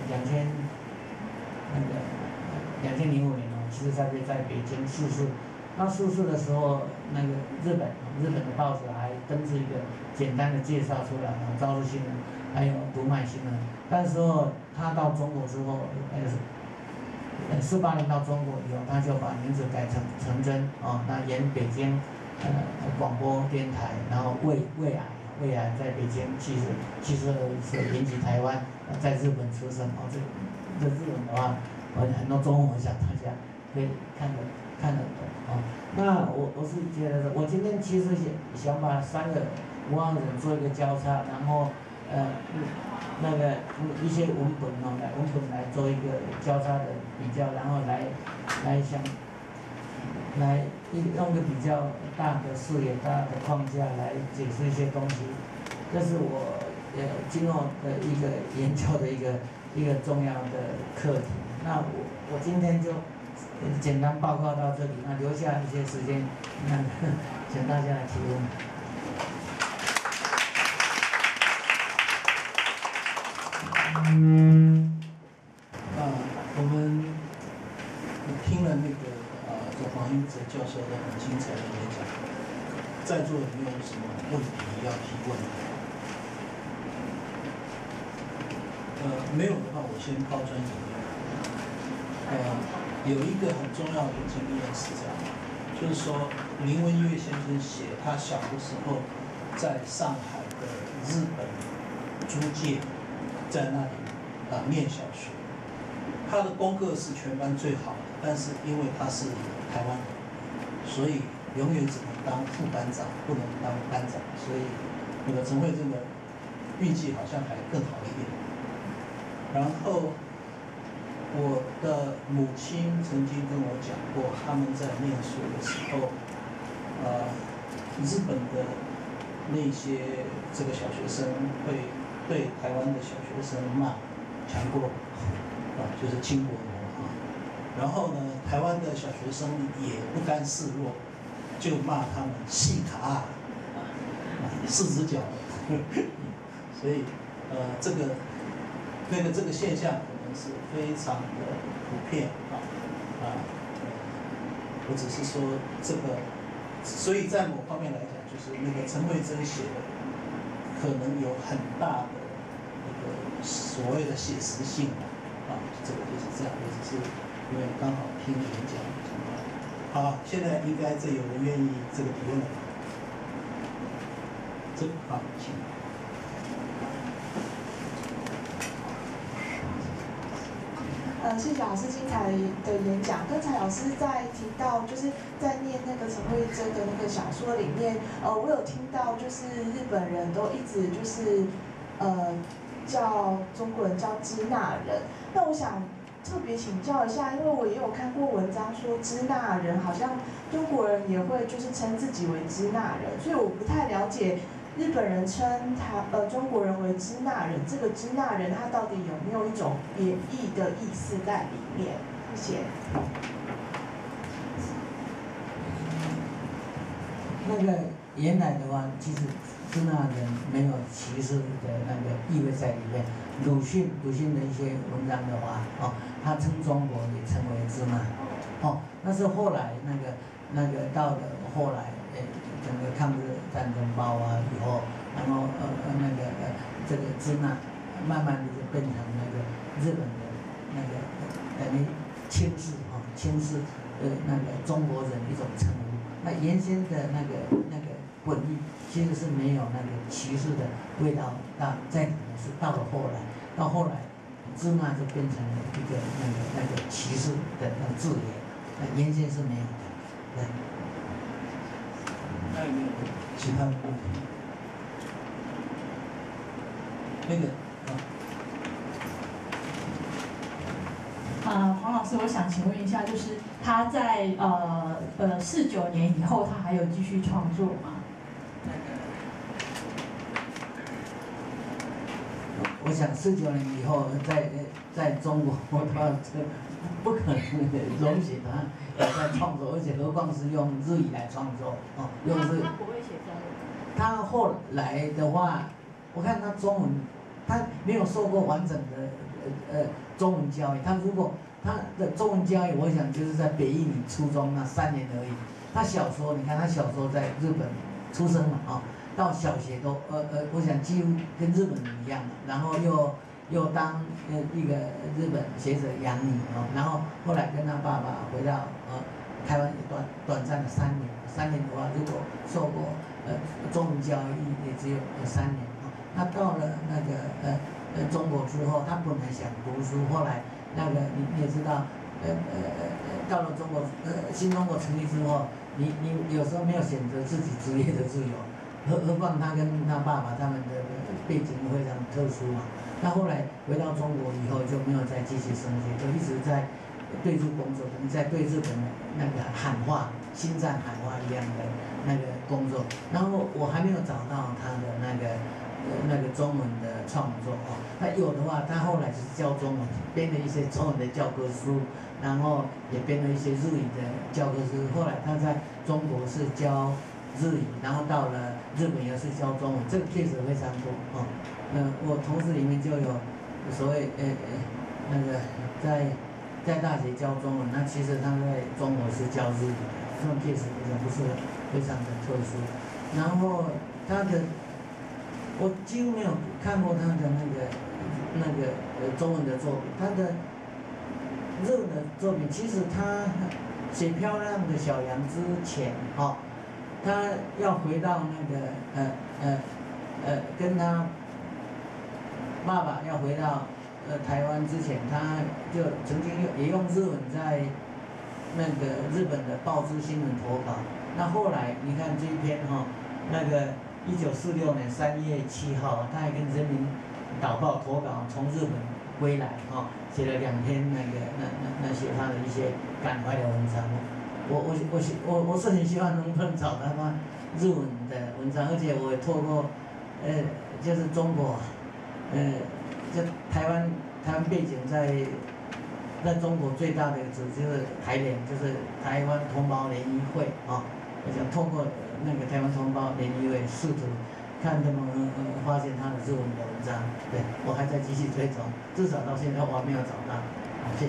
两千那个两千零五年哦，其实在在北京逝世。那逝世的时候，那个日本日本的报纸还登出一个简单的介绍出来啊，《朝日新闻》还有《读卖新闻》。那时候他到中国之后，呃，呃，四八年到中国以后，他就把名字改成陈真啊，那沿北京呃广播电台，然后胃胃癌胃癌在北京七十七十二岁延吉台湾，在日本出生哦，这这日文的话，我很多中文我想大家可以看得看得懂哦。那我我是觉得，我今天其实想想把三个吴昂人做一个交叉，然后呃那个一些文本哦，来文本来做一个交叉的比较，然后来来想来用个比较大的视野、大的框架来解释一些东西，这是我呃今后的一个研究的一个一个重要的课题。那我我今天就简单报告到这里，那留下一些时间，那请大家来提问。 嗯，啊，我们听了那个呃，这黄英哲教授的很精彩的演讲，在座有没有什么问题要提问的？呃，没有的话，我先抛砖引玉。呃，有一个很重要的经验是这样，就是说林文月先生写他小的时候在上海的日本租界，在那里啊、呃、念小学，他的功课是全班最好的，但是因为他是台湾人，所以永远只能当副班长，不能当班长，所以那个陈慧珍的运气好像还更好一点。然后我的母亲曾经跟我讲过，他们在念书的时候，呃，日本的那些这个小学生会对台湾的小学生骂强国啊，就是清国奴啊。然后呢，台湾的小学生也不甘示弱，就骂他们细卡啊，四只脚。所以呃，这个那个这个现象可能是非常的普遍啊啊、呃。我只是说这个，所以在某方面来讲，就是那个陈慧珍写的，可能有很大的那个所谓的写实性啊，这个就是这样。我只是因为刚好听演讲。好，现在应该这有人愿意这个提问了。这好，请。 呃，谢谢老师精彩的演讲。刚才老师在提到，就是在念那个陈慧珍的那个小说里面，呃，我有听到，就是日本人都一直就是呃叫中国人叫支那人。那我想特别请教一下，因为我也有看过文章说支那人好像中国人也会就是称自己为支那人，所以我不太了解。日本人称他呃中国人为支那人，这个支那人他到底有没有一种贬义的意思在里面？谢谢。 那个原来的话，其实支那人没有歧视的那个意味在里面。鲁迅鲁迅的一些文章的话，哦，他称中国也称为支那，哦，那是后来那个那个到了后来。整个抗日战争爆发以后，然后呃呃那个呃这个支那，慢慢的就变成那个日本的那个等于轻视啊轻视呃那个中国人一种称呼。那原先的那个那个本意其实是没有那个歧视的味道，到在里面是到了后来，到后来支那就变成了一个那个那个歧视的那个字眼，那原先是没有的，对。 还有没有其他的问题？那个啊。呃，黄老师，我想请问一下，就是他在呃呃四九年以后，他还有继续创作吗？ 我想四九年以后，在在中国，他不可能容许他也在创作，而且何况是用日语来创作哦，用日语。 他不会写中文。 他后来的话，我看他中文，他没有受过完整的呃中文教育。他如果他的中文教育，我想就是在北一女初中那三年而已。他小时候，你看他小时候在日本出生嘛，啊，到小学都呃呃，我想几乎跟日本人一样嘛，然后又又当呃一个日本学者养女啊，然后后来跟他爸爸回到呃台湾也短短暂的三年，三年的话，如果受过呃中文教育也只有三年啊。那到了那个呃呃中国之后，他本来想读书，后来那个你你也知道，呃呃呃到了中国呃新中国成立之后，你你有时候没有选择自己职业的自由，何何况他跟他爸爸他们的背景非常特殊嘛。那后来回到中国以后就没有再继续升学，就一直在对日工作，等于在对日本的那个喊话、心脏喊话一样的那个工作。然后我还没有找到他的那个呃那个中文的创作哦。那有的话，他后来就是教中文，编了一些中文的教科书，然后也编了一些日语的教科书。后来他在中国是教日语，然后到了日本也是教中文，这个 case 非常多哦。嗯、呃，我同事里面就有所谓呃呃那个在在大学教中文，那其实他在中国是教日语的，这种 case 也不是非常的特殊。然后他的我几乎没有看过他的那个那个呃中文的作品，他的日文的作品，其实他写《漂亮的小羊》之前，哦，他要回到那个呃呃呃跟他爸爸要回到呃台湾之前，他就曾经用也用日文在那个日本的报纸新闻投稿。那后来你看这一篇哈、哦，那个一九四六年三月七号，他还跟人民导报投稿从日本归来哈、哦，写了两篇那个那那那些他的一些感怀的文章。我我我我我是很希望能不能找到他日文的文章，而且我也透过呃就是中国。呃，就台湾台湾背景在在中国最大的组织就是台联，就是台湾同胞联谊会啊。我想通过那个台湾同胞联谊会，试图看能不能发现他的日文的文章。对，我还在继续追踪，至少到现在我还没有找到。好，谢谢。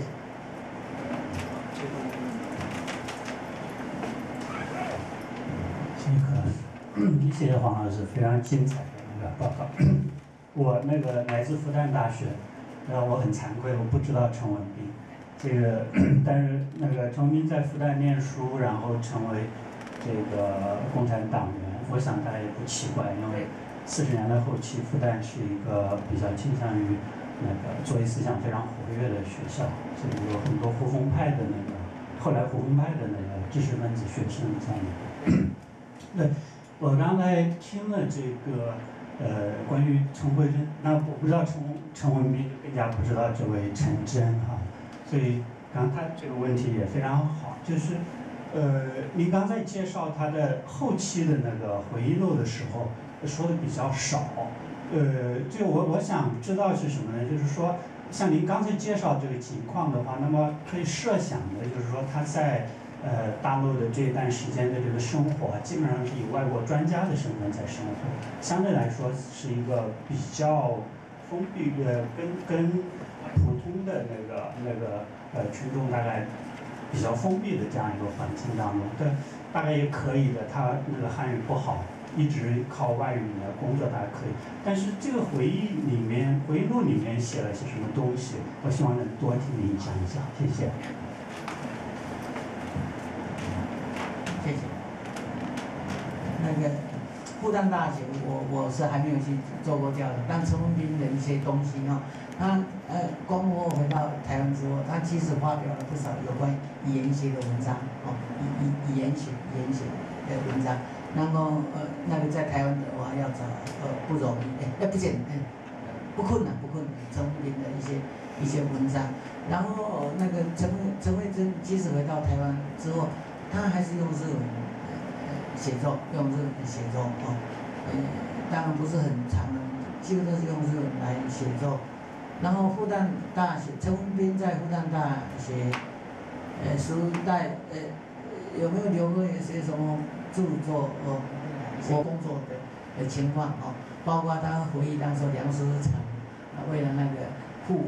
谢谢柯老师，谢谢黄老师非常精彩的那个报告。我那个来自复旦大学，然后我很惭愧，我不知道陈文彬，这个但是那个陈文彬在复旦念书，然后成为这个共产党员，我想大家也不奇怪，因为四十年代后期复旦是一个比较倾向于那个左翼思想非常活跃的学校，所以有很多胡风派的那个后来胡风派的那个知识分子学生在那里。那我刚才听了这个。呃，关于陈慧珍，那我不知道陈陈文彬，更加不知道这位陈真哈，所以刚才这个问题也非常好，就是，呃，您刚才介绍他的后期的那个回忆录的时候，说的比较少，呃，就我我想知道是什么呢？就是说，像您刚才介绍这个情况的话，那么可以设想的就是说他在。呃，大陆的这一段时间的这个生活，基本上是以外国专家的身份在生活，相对来说是一个比较封闭的，跟跟普通的那个那个呃群众大概比较封闭的这样一个环境当中，但大概也可以的。他那个汉语不好，一直靠外语来工作，大概可以。但是这个回忆里面，回忆录里面写了些什么东西？我希望能多听您讲一讲，谢谢。 谢谢。那个复旦大学，我我是还没有去做过调查，但陈文彬的一些东西哈，他呃，光复回到台湾之后，他其实发表了不少有关语言学的文章哦，语语语言学、语言学的文章。然后呃，那个在台湾的话要找呃不容易，哎，不简单，不困难不困难，陈文彬的一些一些文章。然后那个陈陈慧珍即使回到台湾之后。他还是用日文呃写作，用日文写作哦，呃，当然不是很长的，几乎都是用日文来写作。然后复旦大学，陈文彬在复旦大学，呃时代呃有没有留过一些什么著作哦？我工作的的情况哦，包括他回忆当时梁思成，为了那个赴那个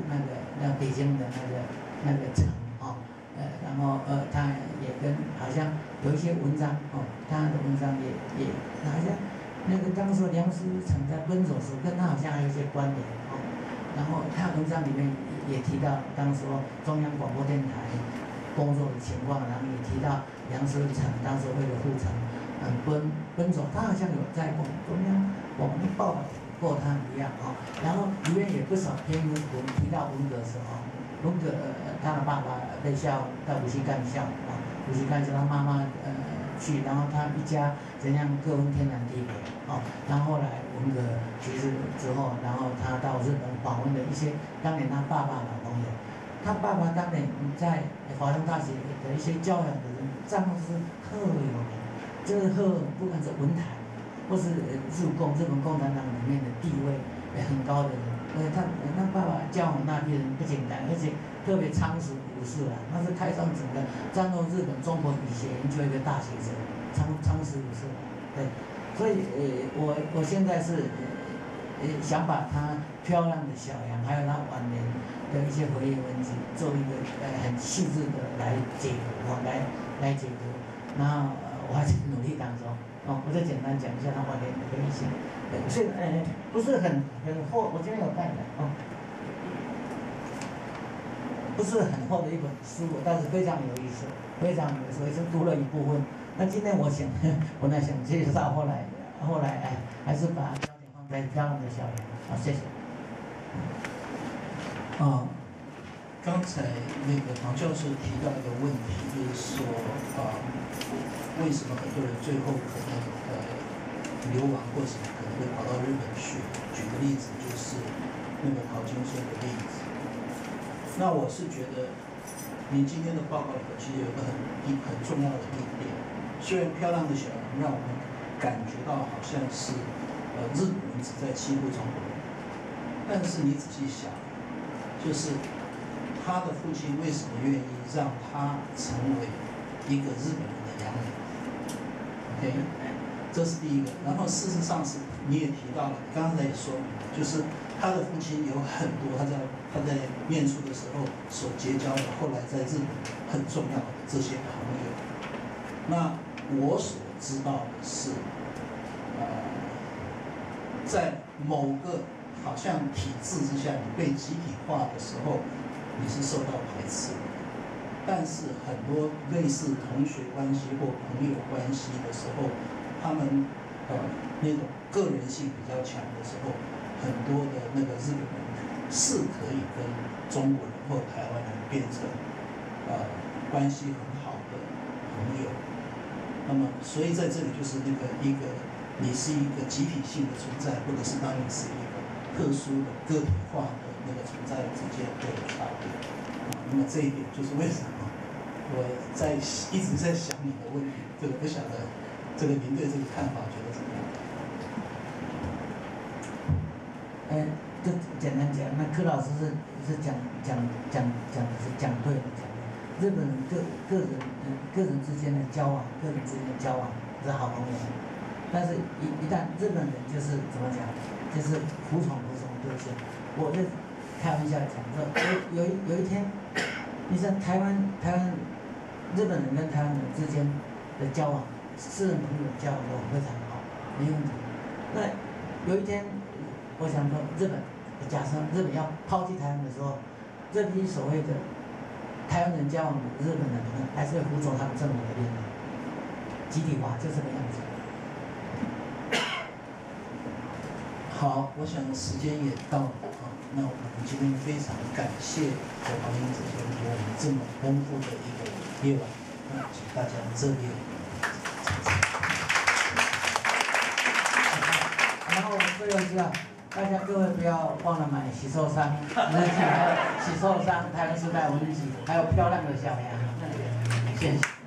那北京的那个那个城哦，呃，然后呃，他也跟好像有一些文章哦，他的文章也也好像那个当时梁思成在奔走时跟他好像还有一些关联哦，然后他文章里面也提到当时中央广播电台工作的情况，然后也提到梁思成当时为了护城，嗯，奔奔走，他好像有在中央广播报道过他一样哦，然后里面也不少篇文提到文革时候，文革呃他的爸爸被调到无锡干校啊，无锡干校他妈妈呃去，然后他一家怎样各分天南地北哦，然后后来文革结束之后，然后他到日本访问了一些当年他爸爸的朋友，他爸爸当年在华东大学的一些教养的人，账是特有名，就是特不管是文坛。或是日共日本共产党里面的地位也很高的人，而且他他爸爸教我那批人不简单，而且特别仓史武士啊，他是开创整个战后日本中国语学研究一个大学者，仓仓史武士，对，所以呃我我现在是呃想把他漂亮的小羊，还有他晚年的一些回忆文集，做一个呃很细致的来解读啊，来来解读，然后、呃、我还在努力当中。哦，我再简单讲一下他晚年的一些，呃，是呃不是很很厚，我今天有带的哦，不是很厚的一本书，但是非常有意思，非常有意思，也是读了一部分。那今天我想，我呢想介绍，后来后来哎，还是把焦点放在漂亮的小羊。好，谢谢。 啊，刚才那个黄教授提到一个问题，就是说啊。为什么很多人最后可能呃流亡或者可能会跑到日本去？举个例子，就是那个陶金松的例子。那我是觉得，你今天的报告里头其实有一个很一很重要的一点，虽然漂亮的小羊让我们感觉到好像是呃日本人只在欺负中国人，但是你仔细想，就是他的父亲为什么愿意让他成为一个日本人的养女？ OK， 这是第一个。然后事实上是你也提到了，刚才也说明了，就是他的父亲有很多他在他在念书的时候所结交的，后来在日本很重要的这些朋友。那我所知道的是，呃，在某个好像体制之下，你被集体化的时候，你是受到排斥的。 但是很多类似同学关系或朋友关系的时候，他们呃那种个人性比较强的时候，很多的那个日本人是可以跟中国人或台湾人变成呃关系很好的朋友。那么，所以在这里就是那个一个你是一个集体性的存在，或者是当你是一个特殊的个体化的那个存在之间会有差别。那么这一点就是为什么？ 我在一直在想你的问题，这个不晓得，这个您对这个看法觉得怎么样？ 呃，就简单讲，那柯老师是是讲讲讲讲是讲对的，讲对。日本人个个人嗯个人之间的交往，个人之间的交往是好朋友，但是一一旦日本人就是怎么讲，就是服从服从对象。我就开玩笑讲说，有有有一天，你像台湾台湾。 日本人跟台湾人之间的交往，私人朋友交往都非常好，没问题。那有一天，我想说，日本假设日本要抛弃台湾的时候，这批所谓的台湾人交往的日本人呢，还是会服从他们政府的命令，集体化就这个样子。 好，我想时间也到了啊，那我们今天非常感谢何黄英子先生给我们这么丰富的一个。 夜晚，那请大家热烈掌声。 然后最后一个，大家各位不要忘了买喜寿商日记，还有喜寿商台湾时代文集，还有漂亮的小羊，谢谢。